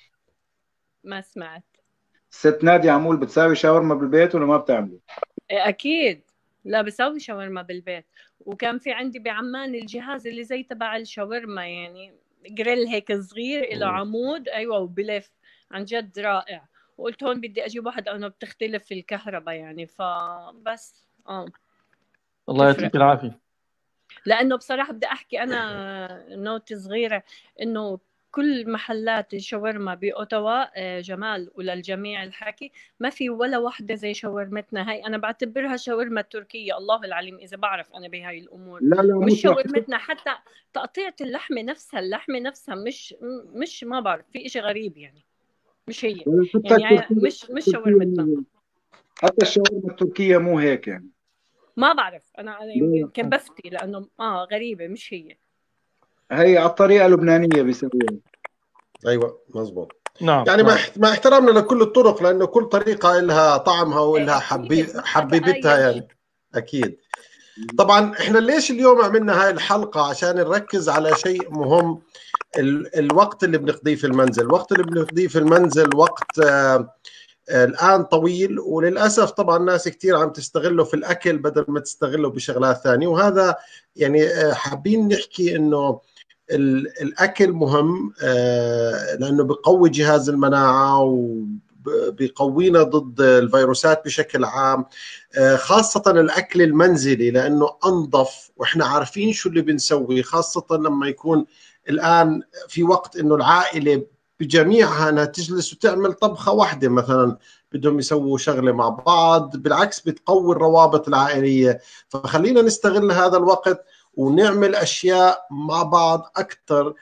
ما سمعت.
ست نادية عمول بتساوي شاورما بالبيت ولا ما بتعملوا؟
إيه اكيد، لا بسوي شاورما بالبيت. وكان في عندي بعمان الجهاز اللي زي تبع الشاورما، يعني جريل هيك صغير له عمود، ايوه، وبلف، عن جد رائع. وقلت هون بدي اجيب واحد لانه بتختلف في الكهرباء يعني، فبس اه
الله
تفرق.
يعطيك العافيه.
لانه بصراحه بدي احكي انا نوت صغيره، انه كل محلات الشاورما باوتاوا آه، جمال، وللجميع الحكي، ما في ولا واحدة زي شاورمتنا هاي. أنا بعتبرها شاورما تركية، الله العليم إذا بعرف أنا بهاي الأمور.
لا لا، مو
مش
صح.
شاورمتنا، حتى تقطيعة اللحمة نفسها، اللحمة نفسها مش مش ما بعرف، في إشي غريب يعني، مش هي
حتى
يعني،
التركية
مش مش
التركية
شاورمتنا.
مو هيك. حتى الشاورما التركية مو هيك يعني.
ما بعرف أنا
لا
يمكن
لا،
بفتي لأنه آه غريبة، مش هي.
هي على الطريقة اللبنانية بيسووها.
ايوه مزبوط.
نعم
يعني مع
نعم.
احت- مع احترامنا لكل الطرق، لانه كل طريقه لها طعمها ولها حبي
أكيد ما
حبيبتها
أتآيش.
يعني. اكيد. طبعا احنا ليش اليوم عملنا هاي الحلقه؟ عشان نركز على شيء مهم، ال الوقت اللي بنقضيه في المنزل. الوقت اللي بنقضيه في المنزل وقت آه آه الآن طويل، وللأسف طبعا ناس كتير عم تستغله في الأكل بدل ما تستغله بشغلات ثانية. وهذا يعني آه حابين نحكي إنه الأكل مهم، آه لأنه بقوي جهاز المناعة وبيقوينا ضد الفيروسات بشكل عام، خاصة الأكل المنزلي لأنه أنظف، وإحنا عارفين شو اللي بنسوي، خاصة لما يكون الآن في وقت إنه العائلة بجميعها أنها تجلس وتعمل طبخة واحدة مثلا، بدهم يسووا شغلة مع بعض، بالعكس بتقوي الروابط العائلية. فخلينا نستغل هذا الوقت ونعمل أشياء مع بعض أكثر،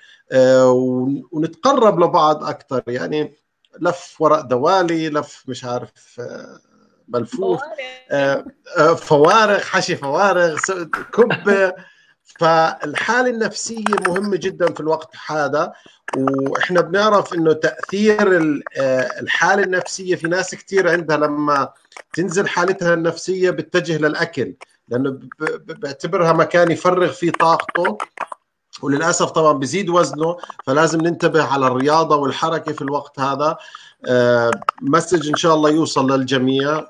ونتقرب لبعض أكثر. يعني لف ورق دوالي، لف مش عارف ملفوف، فوارغ، حشي فوارغ، كبة. فالحالة النفسية مهمة جدا في الوقت هذا، واحنا بنعرف انه تأثير الحالة النفسية في ناس كتير عندها لما تنزل حالتها النفسية بتتجه للأكل، لأنه بيعتبرها مكان يفرغ فيه طاقته، وللأسف طبعا بزيد وزنه. فلازم ننتبه على الرياضة والحركة في الوقت هذا. مسج إن شاء الله يوصل للجميع.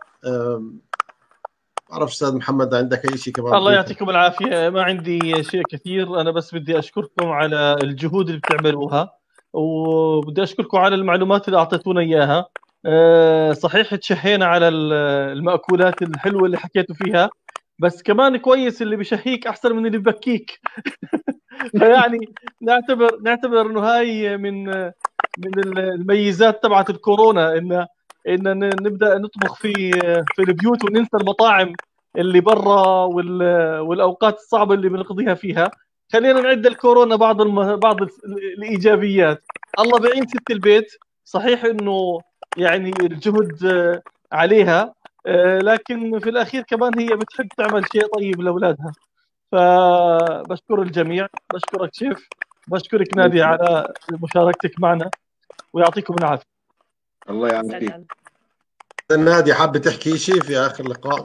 أعرف أستاذ محمد عندك أي شيء كمان؟
الله يعطيكم العافية. ما عندي شيء كثير، أنا بس بدي أشكركم على الجهود اللي بتعملوها، وبدي أشكركم على المعلومات اللي أعطيتونا إياها. صحيح تشهينا على المأكولات الحلوة اللي حكيتوا فيها، بس كمان كويس اللي بشهيك أحسن من اللي ببكيك. فيعني نعتبر نعتبر إنه هاي من من الميزات تبعت الكورونا، إن إن نبدأ نطبخ في في البيوت وننسى المطاعم اللي برا والأوقات الصعبة اللي بنقضيها فيها. خلينا نعد الكورونا بعض الم... بعض الإيجابيات. الله بعين ست البيت، صحيح إنه يعني الجهد عليها، لكن في الأخير كمان هي بتحب تعمل شيء طيب لأولادها. فبشكر الجميع، بشكرك شيف، بشكرك نادية على مشاركتك معنا، ويعطيكم العافية.
الله يعافيك.
نادية حابة تحكي شيء في آخر اللقاء؟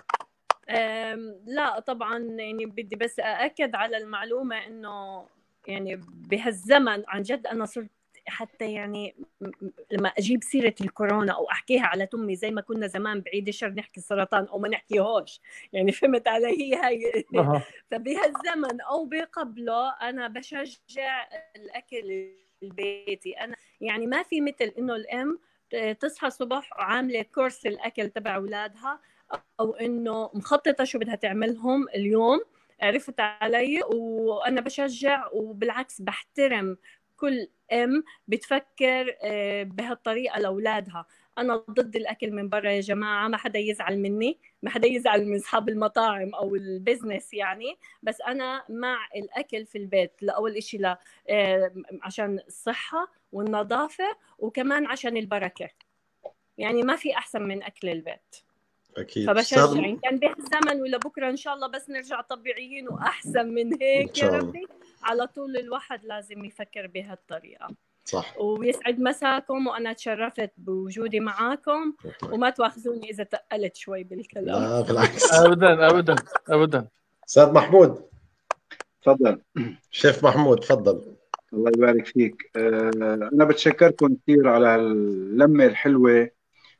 لا طبعا، يعني بدي بس أأكد على المعلومة إنه يعني بهالزمن عن جد أنا صرت حتى يعني لما أجيب سيرة الكورونا أو أحكيها على تمي زي ما كنا زمان بعيد الشر نحكي السرطان أو ما نحكيهوش، يعني فهمت علي هاي. فبهالزمن أو بقبله أنا بشجع الأكل البيتي. أنا يعني ما في مثل إنه الأم تصحى الصبح وعاملة كورس الأكل تبع أولادها، أو إنه مخططة شو بدها تعملهم اليوم. عرفت علي؟ وأنا بشجع وبالعكس بحترم كل أم بتفكر بهالطريقة لأولادها. أنا ضد الأكل من برا يا جماعة، ما حدا يزعل مني، ما حدا يزعل من أصحاب المطاعم أو البزنس يعني، بس أنا مع الأكل في البيت. لأول إشي لا عشان الصحة والنظافة، وكمان عشان البركة، يعني ما في أحسن من أكل البيت.
أكيد.
فبشجع إن كان بهالزمن ولا بكرة إن شاء الله بس نرجع طبيعيين وأحسن من هيك يا ربي، على طول الواحد لازم يفكر بهالطريقة.
صح.
ويسعد مساكم، وأنا تشرفت بوجودي معاكم، وما تواخذوني إذا تقلت شوي بالكلام.
لا بالعكس.
أبدا أبدا أبدا.
أستاذ محمود
تفضل.
شيف محمود تفضل.
الله يبارك فيك. أنا بتشكركم كثير على اللمة الحلوة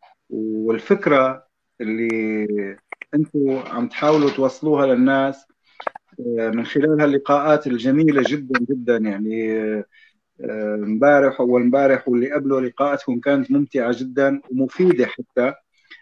والفكرة اللي أنتم عم تحاولوا توصلوها للناس من خلال هاللقاءات الجميلة جدا جدا. يعني امبارح أول امبارح واللي قبله لقاءاتهم كانت ممتعة جدا ومفيدة حتى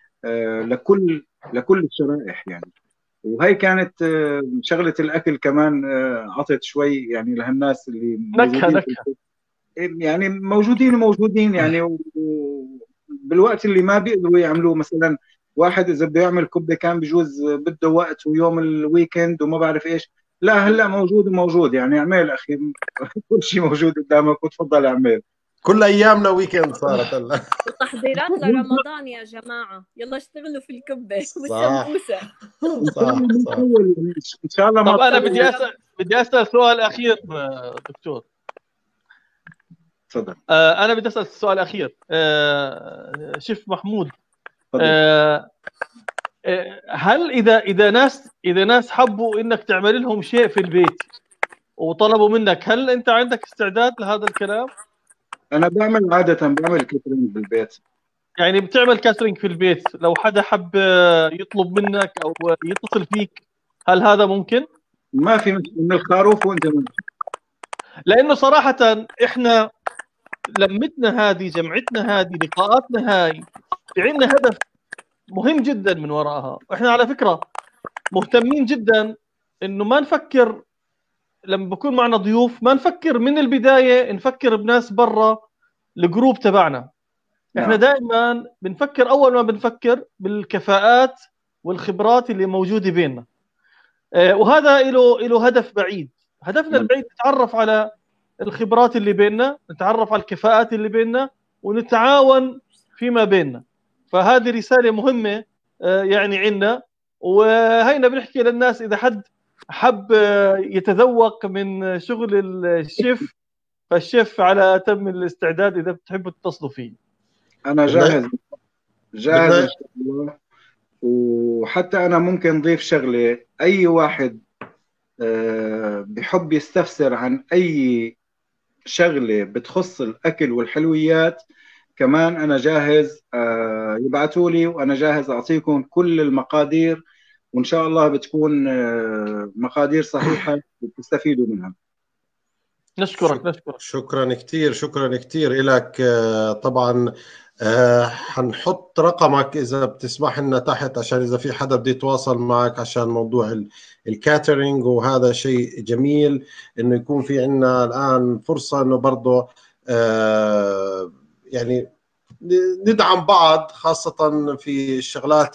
لكل لكل الشرائح يعني. وهي كانت شغلة الأكل كمان عطت شوي يعني لهالناس اللي
نكهة نكهة
يعني موجودين موجودين يعني بالوقت اللي ما بيقدروا يعملوه. مثلا واحد إذا بده يعمل كبة كان بجوز بده وقت ويوم الويكند وما بعرف إيش، لا هلا موجود وموجود يعني. اعمل أخي كل شيء موجود قدامك وتفضل اعمل.
كل ايامنا ويكند صارت هلا.
وتحضيرات لرمضان يا جماعه، يلا اشتغلوا في الكبه والسمبوسه.
صح صح.
ان شاء الله.
طب انا بدي اسال بدي اسال سؤال اخير دكتور.
تفضل.
آه انا بدي اسال السؤال الاخير. آه شيف محمود، آه هل اذا اذا ناس اذا ناس حبوا انك تعمل لهم شيء في البيت وطلبوا منك، هل انت عندك استعداد لهذا الكلام؟
انا بعمل عاده بعمل كاترينج بالبيت.
يعني بتعمل كاترينج في البيت لو حدا حب يطلب منك او يتصل فيك، هل هذا ممكن؟
ما في من الخروف وانت ممكن.
لانه صراحه احنا لمتنا هذه، جمعتنا هذه، لقاءاتنا هاي في عندنا هدف مهم جدا من وراءها. احنا على فكره مهتمين جدا انه ما نفكر لما بكون معنا ضيوف، ما نفكر من البدايه نفكر بناس برا الجروب تبعنا. احنا دائما بنفكر اول ما بنفكر بالكفاءات والخبرات اللي موجوده بيننا، اه وهذا له له هدف بعيد. هدفنا البعيد نتعرف على الخبرات اللي بيننا، نتعرف على الكفاءات اللي بيننا، ونتعاون فيما بيننا. فهذه رساله مهمه اه يعني عندنا، وهينا بنحكي للناس اذا حد حب يتذوق من شغل الشيف، فالشيف على تم الاستعداد اذا بتحبوا تتصلوا فيه.
انا جاهز جاهز ان شاء الله. وحتى انا ممكن نضيف شغله، اي واحد بحب يستفسر عن اي شغله بتخص الاكل والحلويات كمان انا جاهز. يبعثوا لي وانا جاهز اعطيكم كل المقادير، وإن شاء الله بتكون مقادير صحيحة وتستفيدوا منها.
نشكرك نشكرك
شكرا كثير شكرا كثير لك. طبعا حنحط رقمك إذا بتسمح لنا تحت، عشان إذا في حدا بده يتواصل معك عشان موضوع الكاترينج. وهذا شيء جميل إنه يكون في عنا الآن فرصة إنه برضه يعني ندعم بعض، خاصة في الشغلات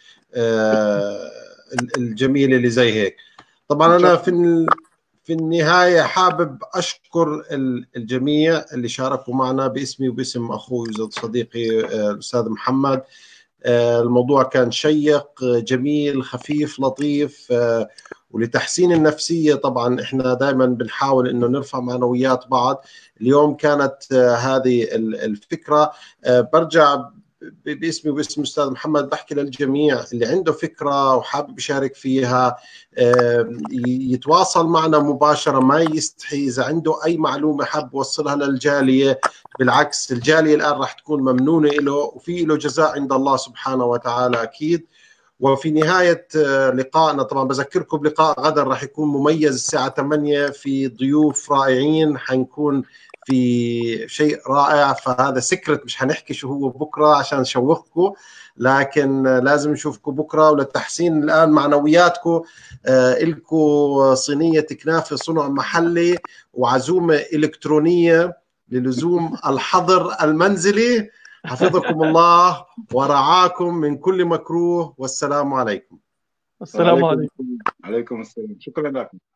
الجميلة اللي زي هيك. طبعا أنا في في النهاية حابب أشكر الجميع اللي شاركوا معنا باسمي وباسم أخوي وصديقي الأستاذ محمد. الموضوع كان شيق جميل خفيف لطيف، ولتحسين النفسية. طبعا احنا دائما بنحاول انه نرفع معنويات بعض. اليوم كانت هذه الفكرة. برجع باسمي وباسم الأستاذ محمد بحكي للجميع اللي عنده فكرة وحابب يشارك فيها يتواصل معنا مباشرة، ما يستحي. إذا عنده أي معلومة حاب يوصلها للجالية، بالعكس الجالية الآن راح تكون ممنونة له، وفي له جزاء عند الله سبحانه وتعالى أكيد. وفي نهاية لقائنا طبعا بذكركم بلقاء غدا راح يكون مميز الساعة ثمانية في ضيوف رائعين، حنكون في شيء رائع. فهذا سكرت، مش هنحكي شو هو بكرة عشان نشوقكم، لكن لازم نشوفكم بكرة. ولتحسين الآن معنوياتكم آه لكم صينية كنافة صنع محلي وعزومة إلكترونية للزوم الحظر المنزلي. حفظكم الله ورعاكم من كل مكروه، والسلام عليكم.
السلام عليكم.
عليكم السلام، شكرا لكم.